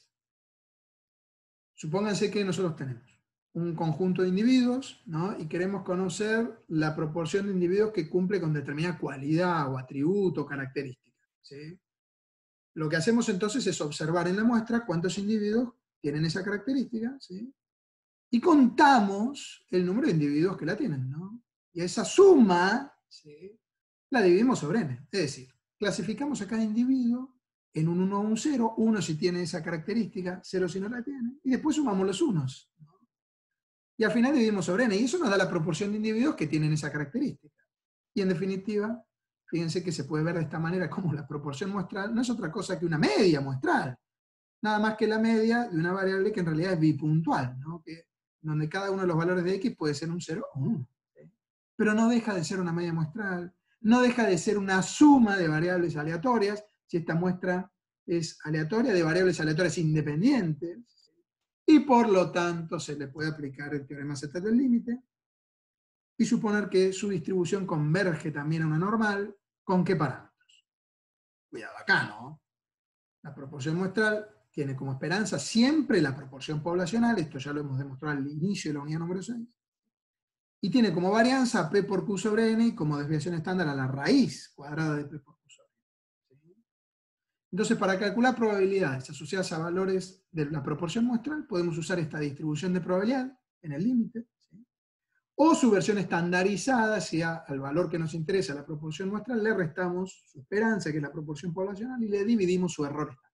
supónganse que nosotros tenemos un conjunto de individuos, ¿no? Y queremos conocer la proporción de individuos que cumple con determinada cualidad o atributo o característica, ¿sí? Lo que hacemos entonces es observar en la muestra cuántos individuos tienen esa característica, ¿sí? Y contamos el número de individuos que la tienen, ¿no? Y esa suma, ¿sí?, la dividimos sobre n. Es decir, clasificamos a cada individuo en un uno o un cero, uno si tiene esa característica, cero si no la tiene, y después sumamos los unos, ¿no? Y al final dividimos sobre n, y eso nos da la proporción de individuos que tienen esa característica. Y en definitiva, fíjense que se puede ver de esta manera como la proporción muestral no es otra cosa que una media muestral, nada más que la media de una variable que en realidad es bipuntual, ¿no? Que, donde cada uno de los valores de x puede ser un cero o un uno. ¿Sí? Pero no deja de ser una media muestral, no deja de ser una suma de variables aleatorias, si esta muestra es aleatoria, de variables aleatorias independientes, y por lo tanto se le puede aplicar el teorema central del límite, y suponer que su distribución converge también a una normal. ¿Con qué parámetros? Cuidado acá, ¿no? La proporción muestral tiene como esperanza siempre la proporción poblacional, esto ya lo hemos demostrado al inicio de la unidad número seis, y tiene como varianza P por Q sobre N y como desviación estándar a la raíz cuadrada de P por Q sobre N. ¿Sí? Entonces, para calcular probabilidades asociadas a valores de la proporción muestral, podemos usar esta distribución de probabilidad en el límite, ¿sí?, o su versión estandarizada, si al valor que nos interesa, la proporción muestral, le restamos su esperanza, que es la proporción poblacional, y le dividimos su error estándar.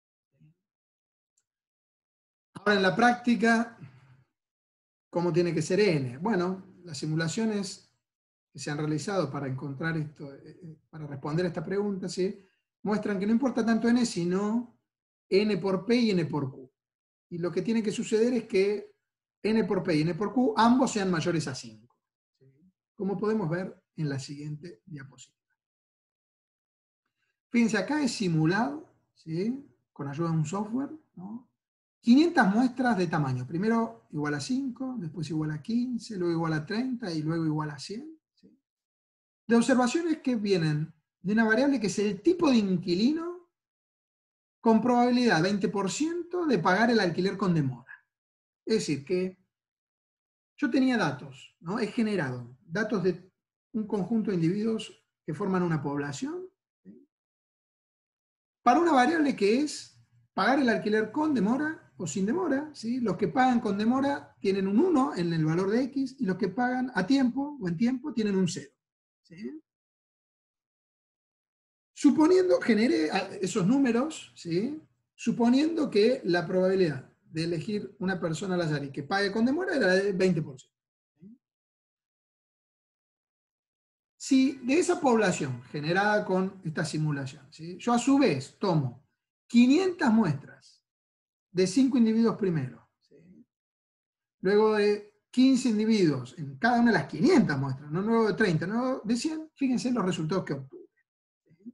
Ahora, en la práctica, ¿cómo tiene que ser n? Bueno, las simulaciones que se han realizado para encontrar esto, para responder a esta pregunta, ¿sí?, muestran que no importa tanto n, sino n por p y n por q. Y lo que tiene que suceder es que n por p y n por q ambos sean mayores a cinco. ¿Sí? Como podemos ver en la siguiente diapositiva. Fíjense, acá es simulado, ¿sí?, con ayuda de un software, ¿no?, quinientas muestras de tamaño. Primero igual a cinco, después igual a quince, luego igual a treinta y luego igual a cien. ¿Sí? De observaciones que vienen de una variable que es el tipo de inquilino con probabilidad veinte por ciento de pagar el alquiler con demora. Es decir, que yo tenía datos, ¿no? He generado datos de un conjunto de individuos que forman una población, ¿sí? Para una variable que es pagar el alquiler con demora o sin demora, ¿sí? Los que pagan con demora tienen un uno en el valor de X y los que pagan a tiempo o en tiempo tienen un cero. ¿Sí? Suponiendo, generé esos números, ¿sí? Suponiendo que la probabilidad de elegir una persona al azar y que pague con demora era de veinte por ciento. ¿Sí? Si de esa población generada con esta simulación, ¿sí? Yo a su vez tomo quinientas muestras de cinco individuos primero, ¿sí? Luego de quince individuos en cada una de las quinientas muestras, no luego de treinta, no de cien, fíjense los resultados que obtuve. ¿Sí?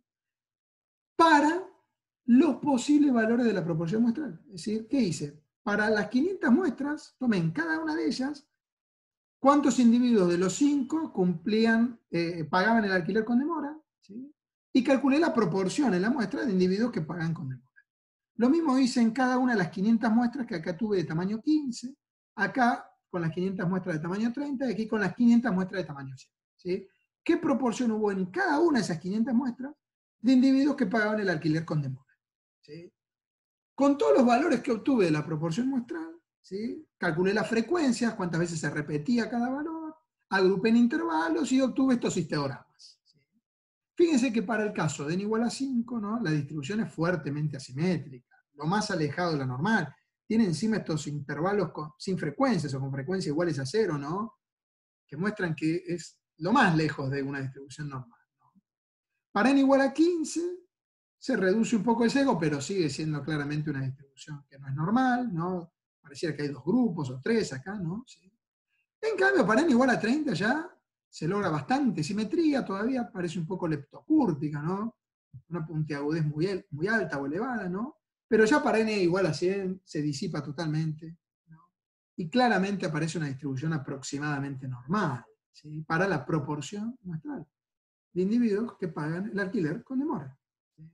Para los posibles valores de la proporción muestral. Es decir, ¿qué hice? Para las quinientas muestras, tomé en cada una de ellas cuántos individuos de los cinco cumplían, eh, pagaban el alquiler con demora, ¿sí? Y calculé la proporción en la muestra de individuos que pagan con demora. Lo mismo hice en cada una de las quinientas muestras que acá tuve de tamaño quince, acá con las quinientas muestras de tamaño treinta y aquí con las quinientas muestras de tamaño cien. ¿Sí? ¿Qué proporción hubo en cada una de esas quinientas muestras de individuos que pagaban el alquiler con demora? ¿Sí? Con todos los valores que obtuve de la proporción muestral, ¿sí? Calculé las frecuencias, cuántas veces se repetía cada valor, agrupé en intervalos y obtuve estos histogramas. ¿Sí? Fíjense que para el caso de n igual a cinco, ¿no? La distribución es fuertemente asimétrica, lo más alejado de la normal. Tiene encima estos intervalos con, sin frecuencias o con frecuencias iguales a cero, ¿no? Que muestran que es lo más lejos de una distribución normal, ¿no? Para n igual a quince, se reduce un poco el sesgo, pero sigue siendo claramente una distribución que no es normal, ¿no? Pareciera que hay dos grupos o tres acá, ¿no? ¿Sí? En cambio, para n igual a treinta ya se logra bastante simetría, todavía parece un poco leptocúrtica, ¿no? Una puntiagudez muy, muy alta o elevada, ¿no? Pero ya para n igual a cien se disipa totalmente, ¿no? Y claramente aparece una distribución aproximadamente normal, ¿sí? Para la proporción muestral de individuos que pagan el alquiler con demora. ¿Sí?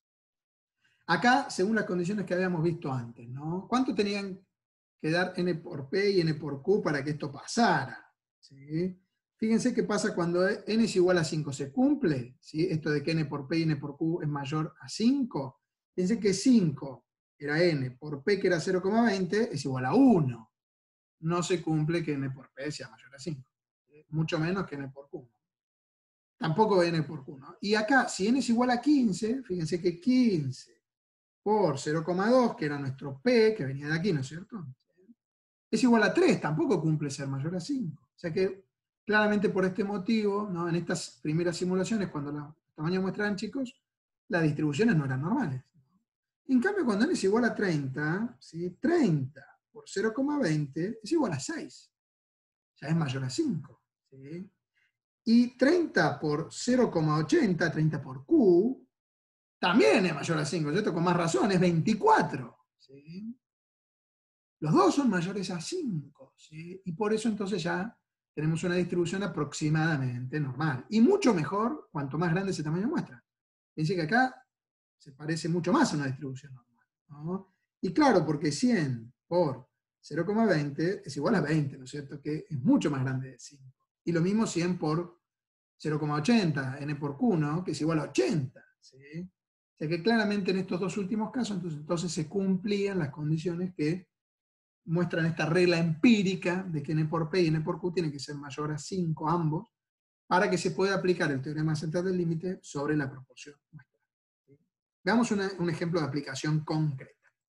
Acá, según las condiciones que habíamos visto antes, ¿no? ¿Cuánto tenían que dar n por p y n por q para que esto pasara? ¿Sí? Fíjense qué pasa cuando n es igual a cinco. ¿Se cumple? ¿Sí? Esto de que n por p y n por q es mayor a cinco. Fíjense que cinco era n por p, que era cero coma veinte, es igual a uno. No se cumple que n por p sea mayor a cinco. Mucho menos que n por q. Tampoco n por q, ¿no? Y acá, si n es igual a quince, fíjense que quince por cero coma dos, que era nuestro p, que venía de aquí, ¿no es cierto? Es igual a tres, tampoco cumple ser mayor a cinco. O sea que, claramente por este motivo, ¿no? En estas primeras simulaciones, cuando los tamaños muestran chicos, las distribuciones no eran normales. En cambio, cuando n es igual a treinta, ¿sí? treinta por cero coma veinte es igual a seis. Ya es mayor a cinco. ¿Sí? Y treinta por cero coma ochenta, treinta por q, también es mayor a cinco, ¿cierto? Con más razón, es veinticuatro. ¿Sí? Los dos son mayores a cinco, ¿sí? Y por eso entonces ya tenemos una distribución aproximadamente normal. Y mucho mejor cuanto más grande ese tamaño muestra. Fíjense que acá se parece mucho más a una distribución normal, ¿no? Y claro, porque cien por cero coma veinte es igual a veinte, ¿no es cierto? Que es mucho más grande de cinco. Y lo mismo cien por cero coma ochenta, n por q, ¿no? Que es igual a ochenta, ¿sí? O sea que claramente en estos dos últimos casos, entonces, entonces se cumplían las condiciones que muestran esta regla empírica de que n por p y n por q tienen que ser mayor a cinco ambos, para que se pueda aplicar el teorema central del límite sobre la proporción muestral. Veamos una, un ejemplo de aplicación concreta.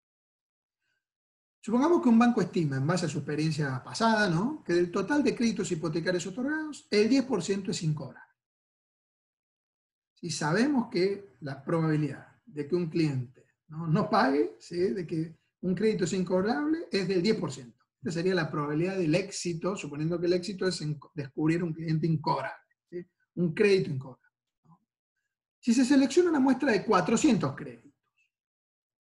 Supongamos que un banco estima, en base a su experiencia pasada, ¿no? que del total de créditos hipotecarios otorgados, el diez por ciento es incobrable. Si sabemos que la probabilidad de que un cliente no, no pague, ¿sí? de que un crédito es incobrable, es del diez por ciento. Esta sería la probabilidad del éxito, suponiendo que el éxito es en descubrir un cliente incobrable, ¿sí? Un crédito incobrable, ¿no? Si se selecciona una muestra de cuatrocientos créditos,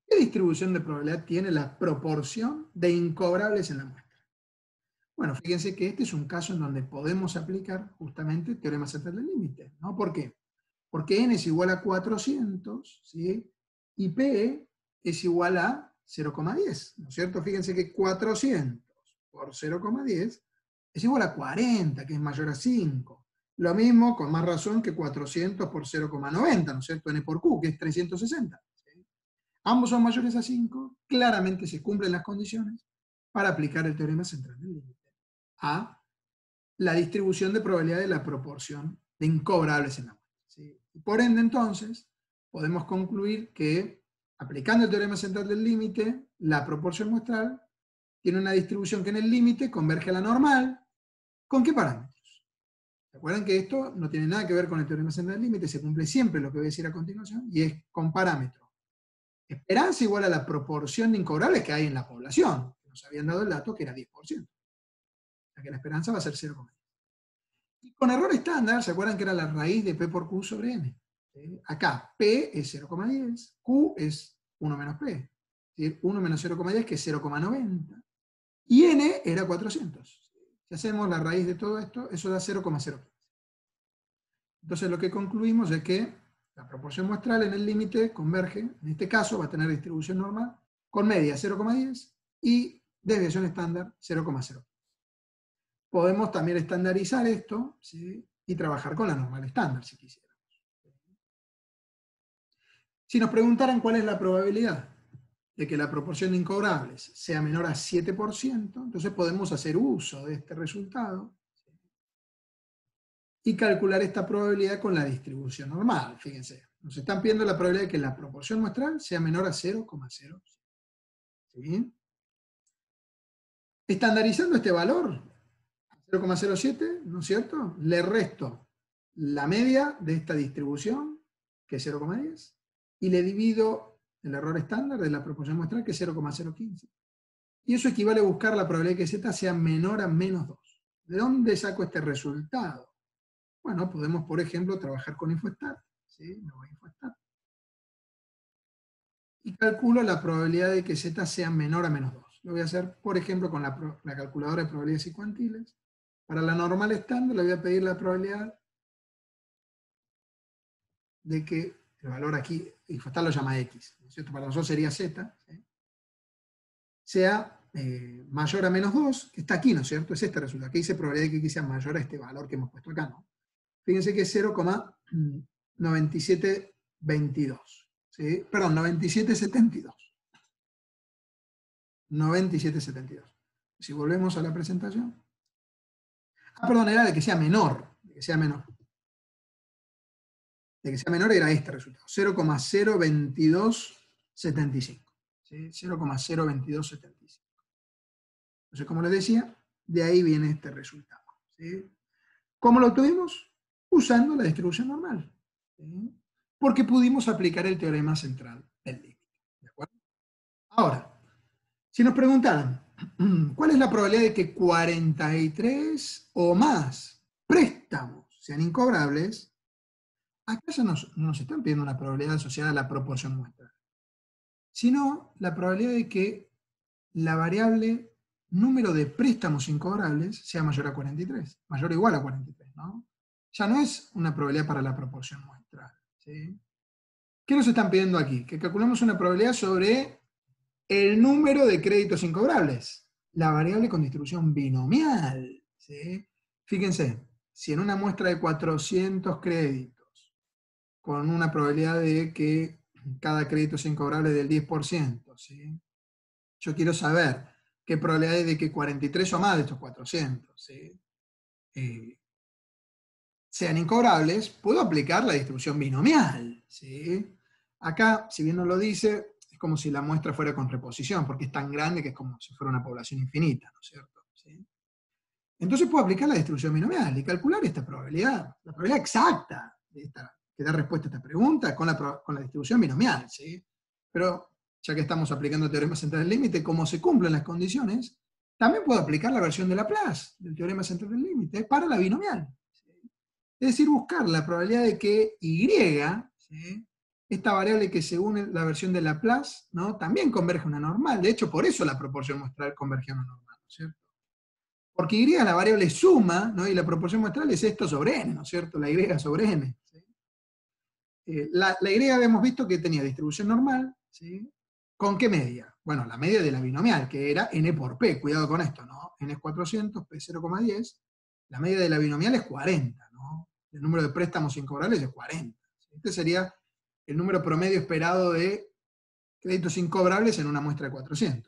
¿Qué distribución de probabilidad tiene la proporción de incobrables en la muestra? Bueno, fíjense que este es un caso en donde podemos aplicar justamente el teorema central del límite, ¿no? ¿Por qué? Porque n es igual a cuatrocientos, ¿sí? Y P es igual a cero coma diez, ¿no es cierto? Fíjense que cuatrocientos por cero coma diez es igual a cuarenta, que es mayor a cinco. Lo mismo, con más razón, que cuatrocientos por cero coma noventa, ¿no es cierto? N por Q, que es trescientos sesenta. ¿Sí? Ambos son mayores a cinco, claramente se cumplen las condiciones para aplicar el teorema central del límite a la distribución de probabilidad de la proporción de incobrables en la muestra. ¿Sí? Y por ende, entonces, podemos concluir que, aplicando el teorema central del límite, la proporción muestral tiene una distribución que en el límite converge a la normal. ¿Con qué parámetros? Recuerden que esto no tiene nada que ver con el teorema central del límite, se cumple siempre lo que voy a decir a continuación, y es con parámetros. Esperanza igual a la proporción de incobrables que hay en la población, que nos habían dado el dato que era diez por ciento. O sea que la esperanza va a ser cero coma diez. Y con error estándar, ¿se acuerdan que era la raíz de P por Q sobre N? ¿Sí? Acá, P es cero coma diez, Q es uno menos P. Es decir, uno menos cero coma diez, que es cero coma noventa. Y N era cuatrocientos. Si hacemos la raíz de todo esto, eso da cero coma cero quince. Entonces lo que concluimos es que la proporción muestral en el límite converge, en este caso va a tener distribución normal, con media cero coma diez y desviación estándar cero coma cero. Podemos también estandarizar esto, ¿sí? Y trabajar con la normal estándar, si quisiéramos. Si nos preguntaran cuál es la probabilidad de que la proporción de incobrables sea menor a siete por ciento, entonces podemos hacer uso de este resultado, ¿sí? Y calcular esta probabilidad con la distribución normal. Fíjense, nos están pidiendo la probabilidad de que la proporción muestral sea menor a cero coma cero. ¿Sí? Estandarizando este valor, cero coma cero siete, ¿no es cierto? Le resto la media de esta distribución, que es cero coma diez, y le divido el error estándar de la proporción muestral, que es cero coma cero quince. Y eso equivale a buscar la probabilidad de que Z sea menor a menos dos. ¿De dónde saco este resultado? Bueno, podemos, por ejemplo, trabajar con InfoStat. ¿Sí? Me voy a InfoStat. Y calculo la probabilidad de que Z sea menor a menos dos. Lo voy a hacer, por ejemplo, con la, la calculadora de probabilidades y cuantiles. Para la normal estándar le voy a pedir la probabilidad de que el valor aquí, InfoStat lo llama X, ¿no es cierto? Para nosotros sería Z, ¿sí? Sea eh, mayor a menos dos, que está aquí, ¿no es cierto? Es este resultado. Aquí dice probabilidad de que X sea mayor a este valor que hemos puesto acá, ¿no? Fíjense que es cero coma noventa y siete veintidós. ¿Sí? Perdón, noventa y siete setenta y dos. noventa y siete setenta y dos. Si volvemos a la presentación. Ah, perdón, era de que sea menor. De que sea menor. De que sea menor era este resultado. cero coma cero veintidós setenta y cinco. ¿Sí? cero coma cero veintidós setenta y cinco. Entonces, como les decía, de ahí viene este resultado. ¿Sí? ¿Cómo lo obtuvimos? Usando la distribución normal. ¿Sí? Porque pudimos aplicar el teorema central del límite. ¿De acuerdo? Ahora, si nos preguntaran, ¿cuál es la probabilidad de que cuarenta y tres o más préstamos sean incobrables? Acá ya nos, no nos están pidiendo una probabilidad asociada a la proporción muestral, sino la probabilidad de que la variable número de préstamos incobrables sea mayor a cuarenta y tres, mayor o igual a cuarenta y tres, ¿no? Ya no es una probabilidad para la proporción muestral, ¿sí? ¿Qué nos están pidiendo aquí? Que calculemos una probabilidad sobre el número de créditos incobrables, la variable con distribución binomial, ¿sí? Fíjense, si en una muestra de cuatrocientos créditos, con una probabilidad de que cada crédito sea incobrable del diez por ciento, ¿sí? Yo quiero saber qué probabilidad hay de que cuarenta y tres o más de estos cuatrocientos, ¿sí? eh, sean incobrables, puedo aplicar la distribución binomial, ¿sí? Acá, si bien no lo dice, es como si la muestra fuera con reposición, porque es tan grande que es como si fuera una población infinita, ¿no es cierto? ¿Sí? Entonces puedo aplicar la distribución binomial y calcular esta probabilidad, la probabilidad exacta de esta, que da respuesta a esta pregunta con la, con la distribución binomial, ¿sí? Pero ya que estamos aplicando el teorema central del límite, como se cumplen las condiciones, también puedo aplicar la versión de Laplace del teorema central del límite para la binomial. ¿Sí? Es decir, buscar la probabilidad de que Y, ¿sí?, esta variable que según la versión de Laplace, ¿no?, también converge a una normal. De hecho, por eso la proporción muestral converge a una normal, ¿no es cierto? Porque Y es la variable suma, ¿no?, y la proporción muestral es esto sobre n, ¿no es cierto? La Y sobre n. ¿Sí? Eh, la, la Y habíamos visto que tenía distribución normal, ¿sí? ¿Con qué media? Bueno, la media de la binomial, que era n por p, cuidado con esto, ¿no? N es cuatrocientos, p cero coma diez, la media de la binomial es cuarenta, ¿no? El número de préstamos incobrables es cuarenta. Este sería el número promedio esperado de créditos incobrables en una muestra de cuatrocientos.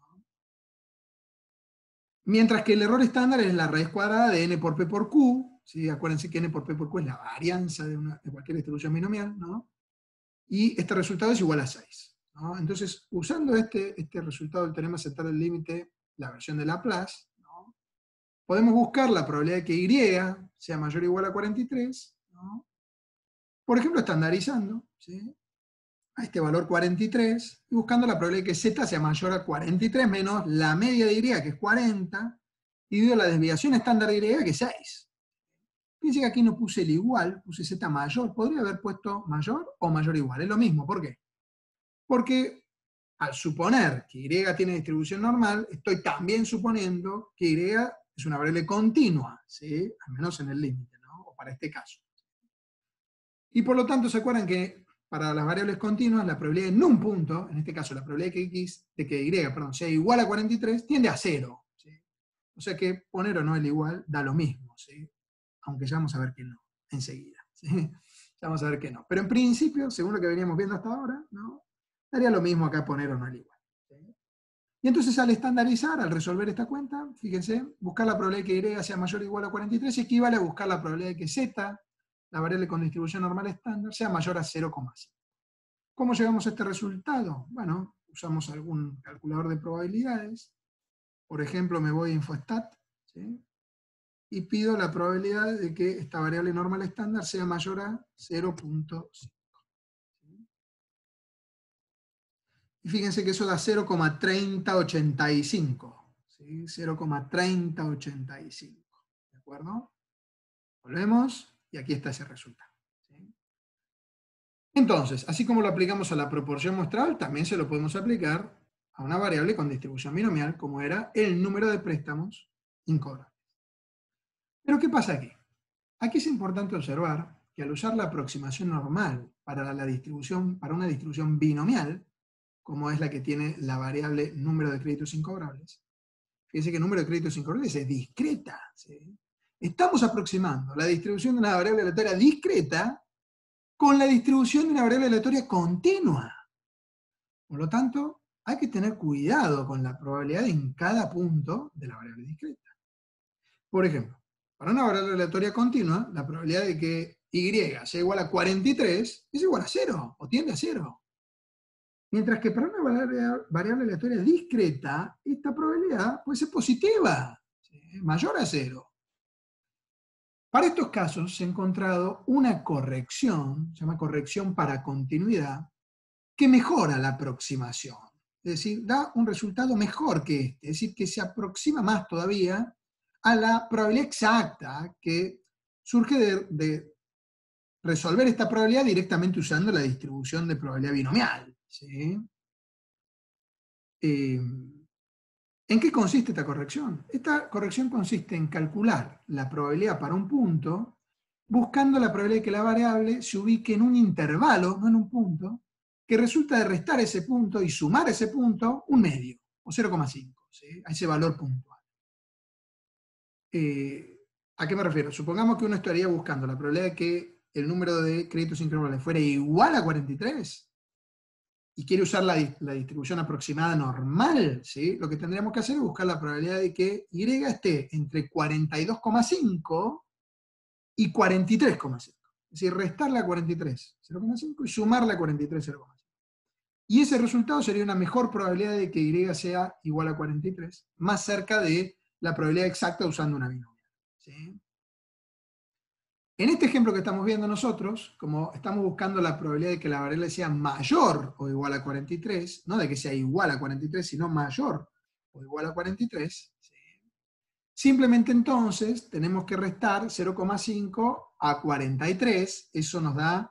Mientras que el error estándar es la raíz cuadrada de n por p por q, ¿sí? Acuérdense que n por p por q es la varianza de, una, de cualquier distribución binomial, ¿no? Y este resultado es igual a seis, ¿no? Entonces, usando este, este resultado del teorema aceptar el límite, la versión de Laplace, ¿no?, podemos buscar la probabilidad de que Y sea mayor o igual a cuarenta y tres, ¿no?, por ejemplo, estandarizando, ¿sí?, a este valor cuarenta y tres, y buscando la probabilidad de que Z sea mayor a cuarenta y tres menos la media de Y, que es cuarenta, dividido la desviación estándar de Y, que es seis. Fíjense que aquí no puse el igual, puse Z mayor. Podría haber puesto mayor o mayor igual. Es lo mismo. ¿Por qué? Porque al suponer que Y tiene distribución normal, estoy también suponiendo que Y es una variable continua, ¿sí?, al menos en el límite, ¿no?, o para este caso. Y por lo tanto, ¿se acuerdan que para las variables continuas, la probabilidad en un punto, en este caso la probabilidad de que, X, de que Y perdón, sea igual a cuarenta y tres, tiende a cero, ¿sí? O sea que poner o no el igual da lo mismo, ¿sí?, aunque ya vamos a ver que no, enseguida, ¿sí? Ya vamos a ver que no. Pero en principio, según lo que veníamos viendo hasta ahora, ¿no?, daría lo mismo acá poner o no el igual, ¿sí? Y entonces al estandarizar, al resolver esta cuenta, fíjense, buscar la probabilidad de que Y sea mayor o igual a cuarenta y tres equivale a buscar la probabilidad de que Z, la variable con distribución normal estándar, sea mayor a cero coma cinco. ¿Cómo llegamos a este resultado? Bueno, usamos algún calculador de probabilidades. Por ejemplo, me voy a Infostat, ¿sí?, y pido la probabilidad de que esta variable normal estándar sea mayor a cero punto cinco. ¿Sí? Y fíjense que eso da cero coma treinta ochenta y cinco. ¿Sí? cero coma treinta ochenta y cinco. ¿De acuerdo? Volvemos, y aquí está ese resultado. ¿Sí? Entonces, así como lo aplicamos a la proporción muestral, también se lo podemos aplicar a una variable con distribución binomial, como era el número de préstamos incobrables. Pero ¿qué pasa aquí? Aquí es importante observar que al usar la aproximación normal para, la distribución, para una distribución binomial, como es la que tiene la variable número de créditos incobrables, fíjense que el número de créditos incobrables es discreta, ¿sí? Estamos aproximando la distribución de una variable aleatoria discreta con la distribución de una variable aleatoria continua. Por lo tanto, hay que tener cuidado con la probabilidad en cada punto de la variable discreta. Por ejemplo, para una variable aleatoria continua, la probabilidad de que Y sea igual a cuarenta y tres es igual a cero, o tiende a cero. Mientras que para una variable, variable aleatoria discreta, esta probabilidad puede ser positiva, ¿sí?, mayor a cero. Para estos casos se ha encontrado una corrección, se llama corrección para continuidad, que mejora la aproximación. Es decir, da un resultado mejor que este, es decir, que se aproxima más todavía a la probabilidad exacta que surge de, de resolver esta probabilidad directamente usando la distribución de probabilidad binomial, ¿sí? Eh, ¿En qué consiste esta corrección? Esta corrección consiste en calcular la probabilidad para un punto, buscando la probabilidad de que la variable se ubique en un intervalo, no en un punto, que resulta de restar ese punto y sumar ese punto un medio, o cero coma cinco, ¿sí?, a ese valor puntual. Eh, ¿A qué me refiero? Supongamos que uno estaría buscando la probabilidad de que el número de créditos incobrables fuera igual a cuarenta y tres, y quiere usar la, la distribución aproximada normal, ¿sí?, lo que tendríamos que hacer es buscar la probabilidad de que Y esté entre cuarenta y dos coma cinco y cuarenta y tres coma cinco. Es decir, restarle a cuarenta y tres, cero coma cinco, y sumarle a cuarenta y tres, cero coma cinco. Y ese resultado sería una mejor probabilidad de que Y sea igual a cuarenta y tres, más cerca de la probabilidad exacta usando una binomial, ¿sí? En este ejemplo que estamos viendo nosotros, como estamos buscando la probabilidad de que la variable sea mayor o igual a cuarenta y tres, no de que sea igual a cuarenta y tres, sino mayor o igual a cuarenta y tres, ¿sí?, simplemente entonces tenemos que restar cero coma cinco a cuarenta y tres, eso nos da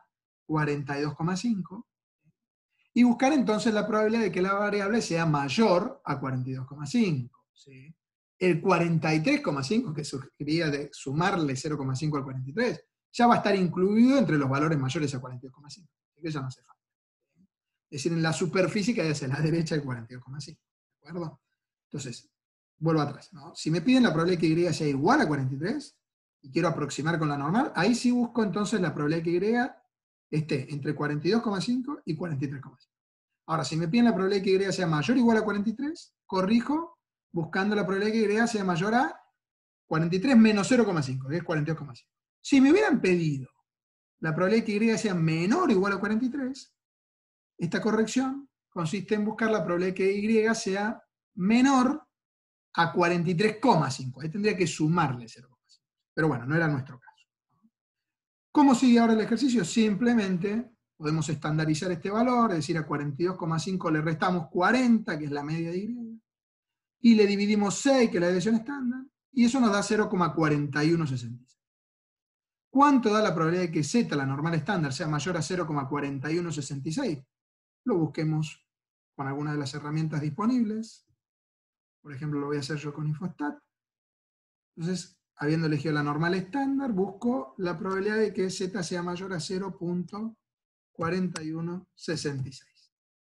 cuarenta y dos coma cinco, y buscar entonces la probabilidad de que la variable sea mayor a cuarenta y dos coma cinco. ¿Sí? El cuarenta y tres coma cinco, que sugería de sumarle cero coma cinco al cuarenta y tres, ya va a estar incluido entre los valores mayores a cuarenta y dos coma cinco. Así que ya no hace falta. Es decir, en la superficie que hay hacia la derecha el cuarenta y dos coma cinco. ¿De acuerdo? Entonces, vuelvo atrás, ¿no? Si me piden la probabilidad de que Y sea igual a cuarenta y tres, y quiero aproximar con la normal, ahí sí busco entonces la probabilidad de que Y esté entre cuarenta y dos coma cinco y cuarenta y tres coma cinco. Ahora, si me piden la probabilidad de que Y sea mayor o igual a cuarenta y tres, corrijo buscando la probabilidad de que Y sea mayor a cuarenta y tres menos cero coma cinco, que es cuarenta y dos coma cinco. Si me hubieran pedido la probabilidad de que Y sea menor o igual a cuarenta y tres, esta corrección consiste en buscar la probabilidad de que Y sea menor a cuarenta y tres coma cinco. Ahí tendría que sumarle cero coma cinco. Pero bueno, no era nuestro caso. ¿Cómo sigue ahora el ejercicio? Simplemente podemos estandarizar este valor, es decir, a cuarenta y dos coma cinco le restamos cuarenta, que es la media de Y, y le dividimos seis, que es la desviación estándar, y eso nos da cero coma cuarenta y uno sesenta y seis. ¿Cuánto da la probabilidad de que Z, la normal estándar, sea mayor a cero coma cuarenta y uno sesenta y seis? Lo busquemos con alguna de las herramientas disponibles. Por ejemplo, lo voy a hacer yo con Infostat. Entonces, habiendo elegido la normal estándar, busco la probabilidad de que Z sea mayor a cero coma cuarenta y uno sesenta y seis.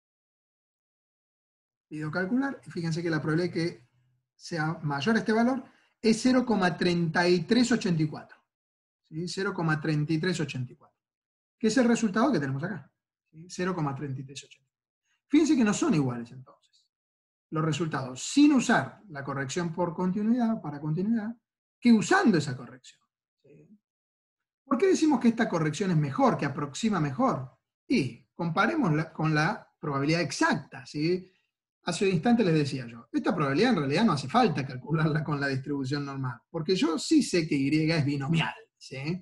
Pido calcular, y fíjense que la probabilidad de que sea mayor a este valor es cero coma treinta y tres ochenta y cuatro. ¿Sí? cero coma treinta y tres ochenta y cuatro. Que es el resultado que tenemos acá. ¿Sí? cero coma treinta y tres ochenta y cuatro. Fíjense que no son iguales entonces los resultados sin usar la corrección por continuidad, para continuidad, que usando esa corrección. ¿Sí? ¿Por qué decimos que esta corrección es mejor, que aproxima mejor? Y comparémosla con la probabilidad exacta. ¿Sí? Hace un instante les decía yo, esta probabilidad en realidad no hace falta calcularla con la distribución normal, porque yo sí sé que Y es binomial. ¿Sí?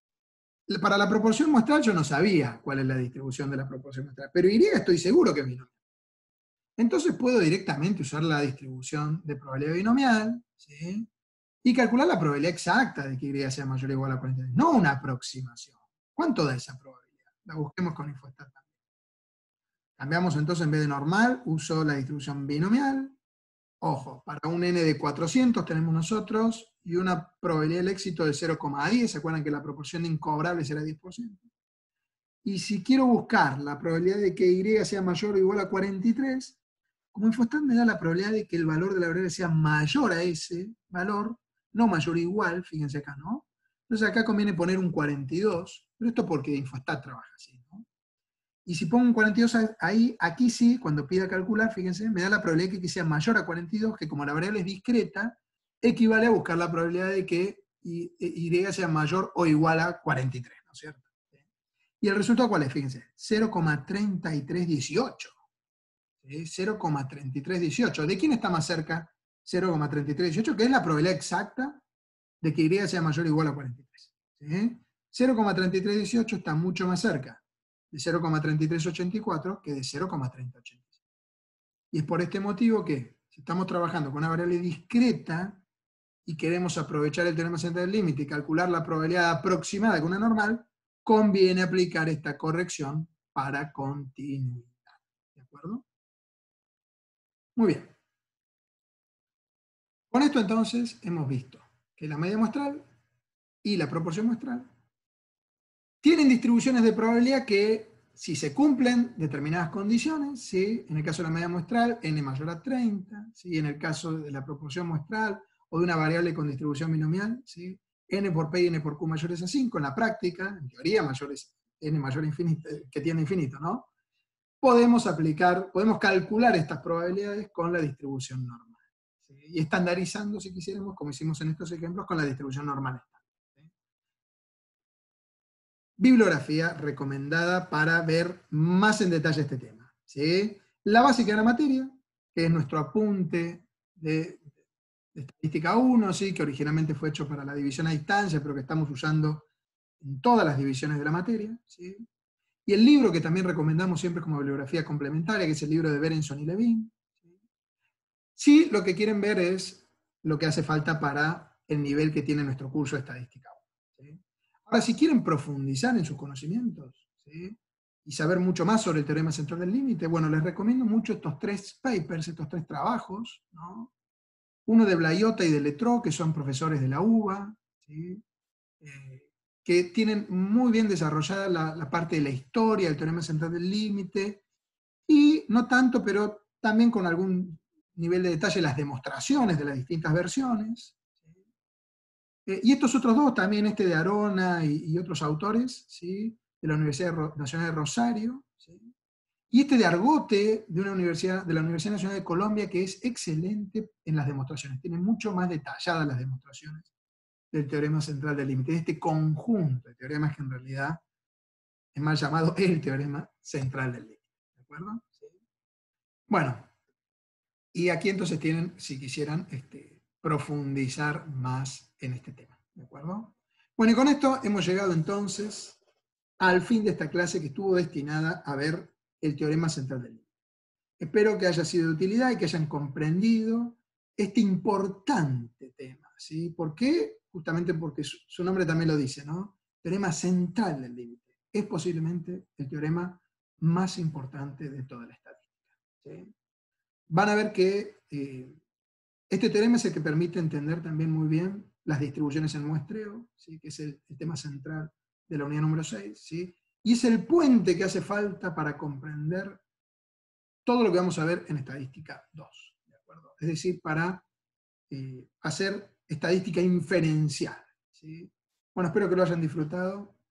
Para la proporción muestral yo no sabía cuál es la distribución de la proporción muestral, pero Y estoy seguro que es binomial. Entonces puedo directamente usar la distribución de probabilidad binomial, ¿sí? Y calcular la probabilidad exacta de que Y sea mayor o igual a cuarenta y tres, no una aproximación. ¿Cuánto da esa probabilidad? La busquemos con Infostat también. Cambiamos entonces, en vez de normal, uso la distribución binomial. Ojo, para un n de cuatrocientos tenemos nosotros, y una probabilidad del éxito de cero coma diez, ¿se acuerdan que la proporción de incobrables era diez por ciento? Y si quiero buscar la probabilidad de que Y sea mayor o igual a cuarenta y tres, como Infostat me da la probabilidad de que el valor de la variable sea mayor a ese valor, no mayor o igual, fíjense acá, ¿no? Entonces acá conviene poner un cuarenta y dos, pero esto porque Infostat trabaja así, ¿no? Y si pongo un cuarenta y dos ahí, aquí sí, cuando pida calcular, fíjense, me da la probabilidad de que sea mayor a cuarenta y dos, que como la variable es discreta, equivale a buscar la probabilidad de que Y sea mayor o igual a cuarenta y tres, ¿no es cierto? ¿Y el resultado cuál es? Fíjense, cero coma treinta y tres dieciocho. ¿Sí? cero coma treinta y tres dieciocho. ¿De quién está más cerca? cero coma treinta y tres dieciocho, que es la probabilidad exacta de que Y sea mayor o igual a cuarenta y tres. ¿Sí? cero coma treinta y tres dieciocho está mucho más cerca de cero coma treinta y tres ochenta y cuatro que de cero coma treinta ochenta y seis. Y es por este motivo que, si estamos trabajando con una variable discreta y queremos aprovechar el teorema central del límite y calcular la probabilidad aproximada con una normal, conviene aplicar esta corrección para continuidad. ¿De acuerdo? Muy bien. Con esto entonces hemos visto que la media muestral y la proporción muestral tienen distribuciones de probabilidad que, si se cumplen determinadas condiciones, ¿sí? En el caso de la media muestral, n mayor a treinta, ¿sí? En el caso de la proporción muestral o de una variable con distribución binomial, ¿sí? N por P y N por Q mayores a cinco, en la práctica, en teoría mayores, N mayor a infinito, que tiene infinito, ¿no? Podemos aplicar, podemos calcular estas probabilidades con la distribución normal. ¿Sí? Y estandarizando, si quisiéramos, como hicimos en estos ejemplos, con la distribución normal. ¿Sí? Bibliografía recomendada para ver más en detalle este tema. ¿Sí? La básica de la materia, que es nuestro apunte de, de estadística uno, ¿sí? Que originalmente fue hecho para la división a distancia, pero que estamos usando en todas las divisiones de la materia. ¿Sí? Y el libro que también recomendamos siempre como bibliografía complementaria, que es el libro de Berenson y Levin. Sí, lo que quieren ver es lo que hace falta para el nivel que tiene nuestro curso de estadística. ¿Sí? Ahora, si quieren profundizar en sus conocimientos, ¿sí? Y saber mucho más sobre el teorema central del límite, bueno, les recomiendo mucho estos tres papers, estos tres trabajos, ¿no? Uno de Blayota y de Lettró, que son profesores de la U B A, ¿sí? eh, que tienen muy bien desarrollada la, la parte de la historia del teorema central del límite, y no tanto, pero también con algún nivel de detalle las demostraciones de las distintas versiones. ¿Sí? Eh, y estos otros dos, también este de Arona y, y otros autores, ¿sí? De la Universidad Nacional de Rosario, ¿sí? Y este de Argote, de, una universidad, de la Universidad Nacional de Colombia, que es excelente en las demostraciones, tiene mucho más detalladas las demostraciones del teorema central del límite, de este conjunto de teoremas que en realidad es mal llamado el teorema central del límite. ¿De acuerdo? ¿Sí? Bueno, y aquí entonces tienen, si quisieran, este, profundizar más en este tema. ¿De acuerdo? Bueno, y con esto hemos llegado entonces al fin de esta clase que estuvo destinada a ver el teorema central del límite. Espero que haya sido de utilidad y que hayan comprendido este importante tema. ¿Sí? ¿Por qué? Justamente porque su, su nombre también lo dice, ¿no? Teorema central del límite. Es posiblemente el teorema más importante de toda la estadística. ¿Sí? Van a ver que eh, este teorema es el que permite entender también muy bien las distribuciones en muestreo, ¿sí? Que es el, el tema central de la unidad número seis, ¿sí? Y es el puente que hace falta para comprender todo lo que vamos a ver en estadística dos, ¿de acuerdo? Es decir, para eh, hacer estadística inferencial, ¿sí? Bueno, espero que lo hayan disfrutado.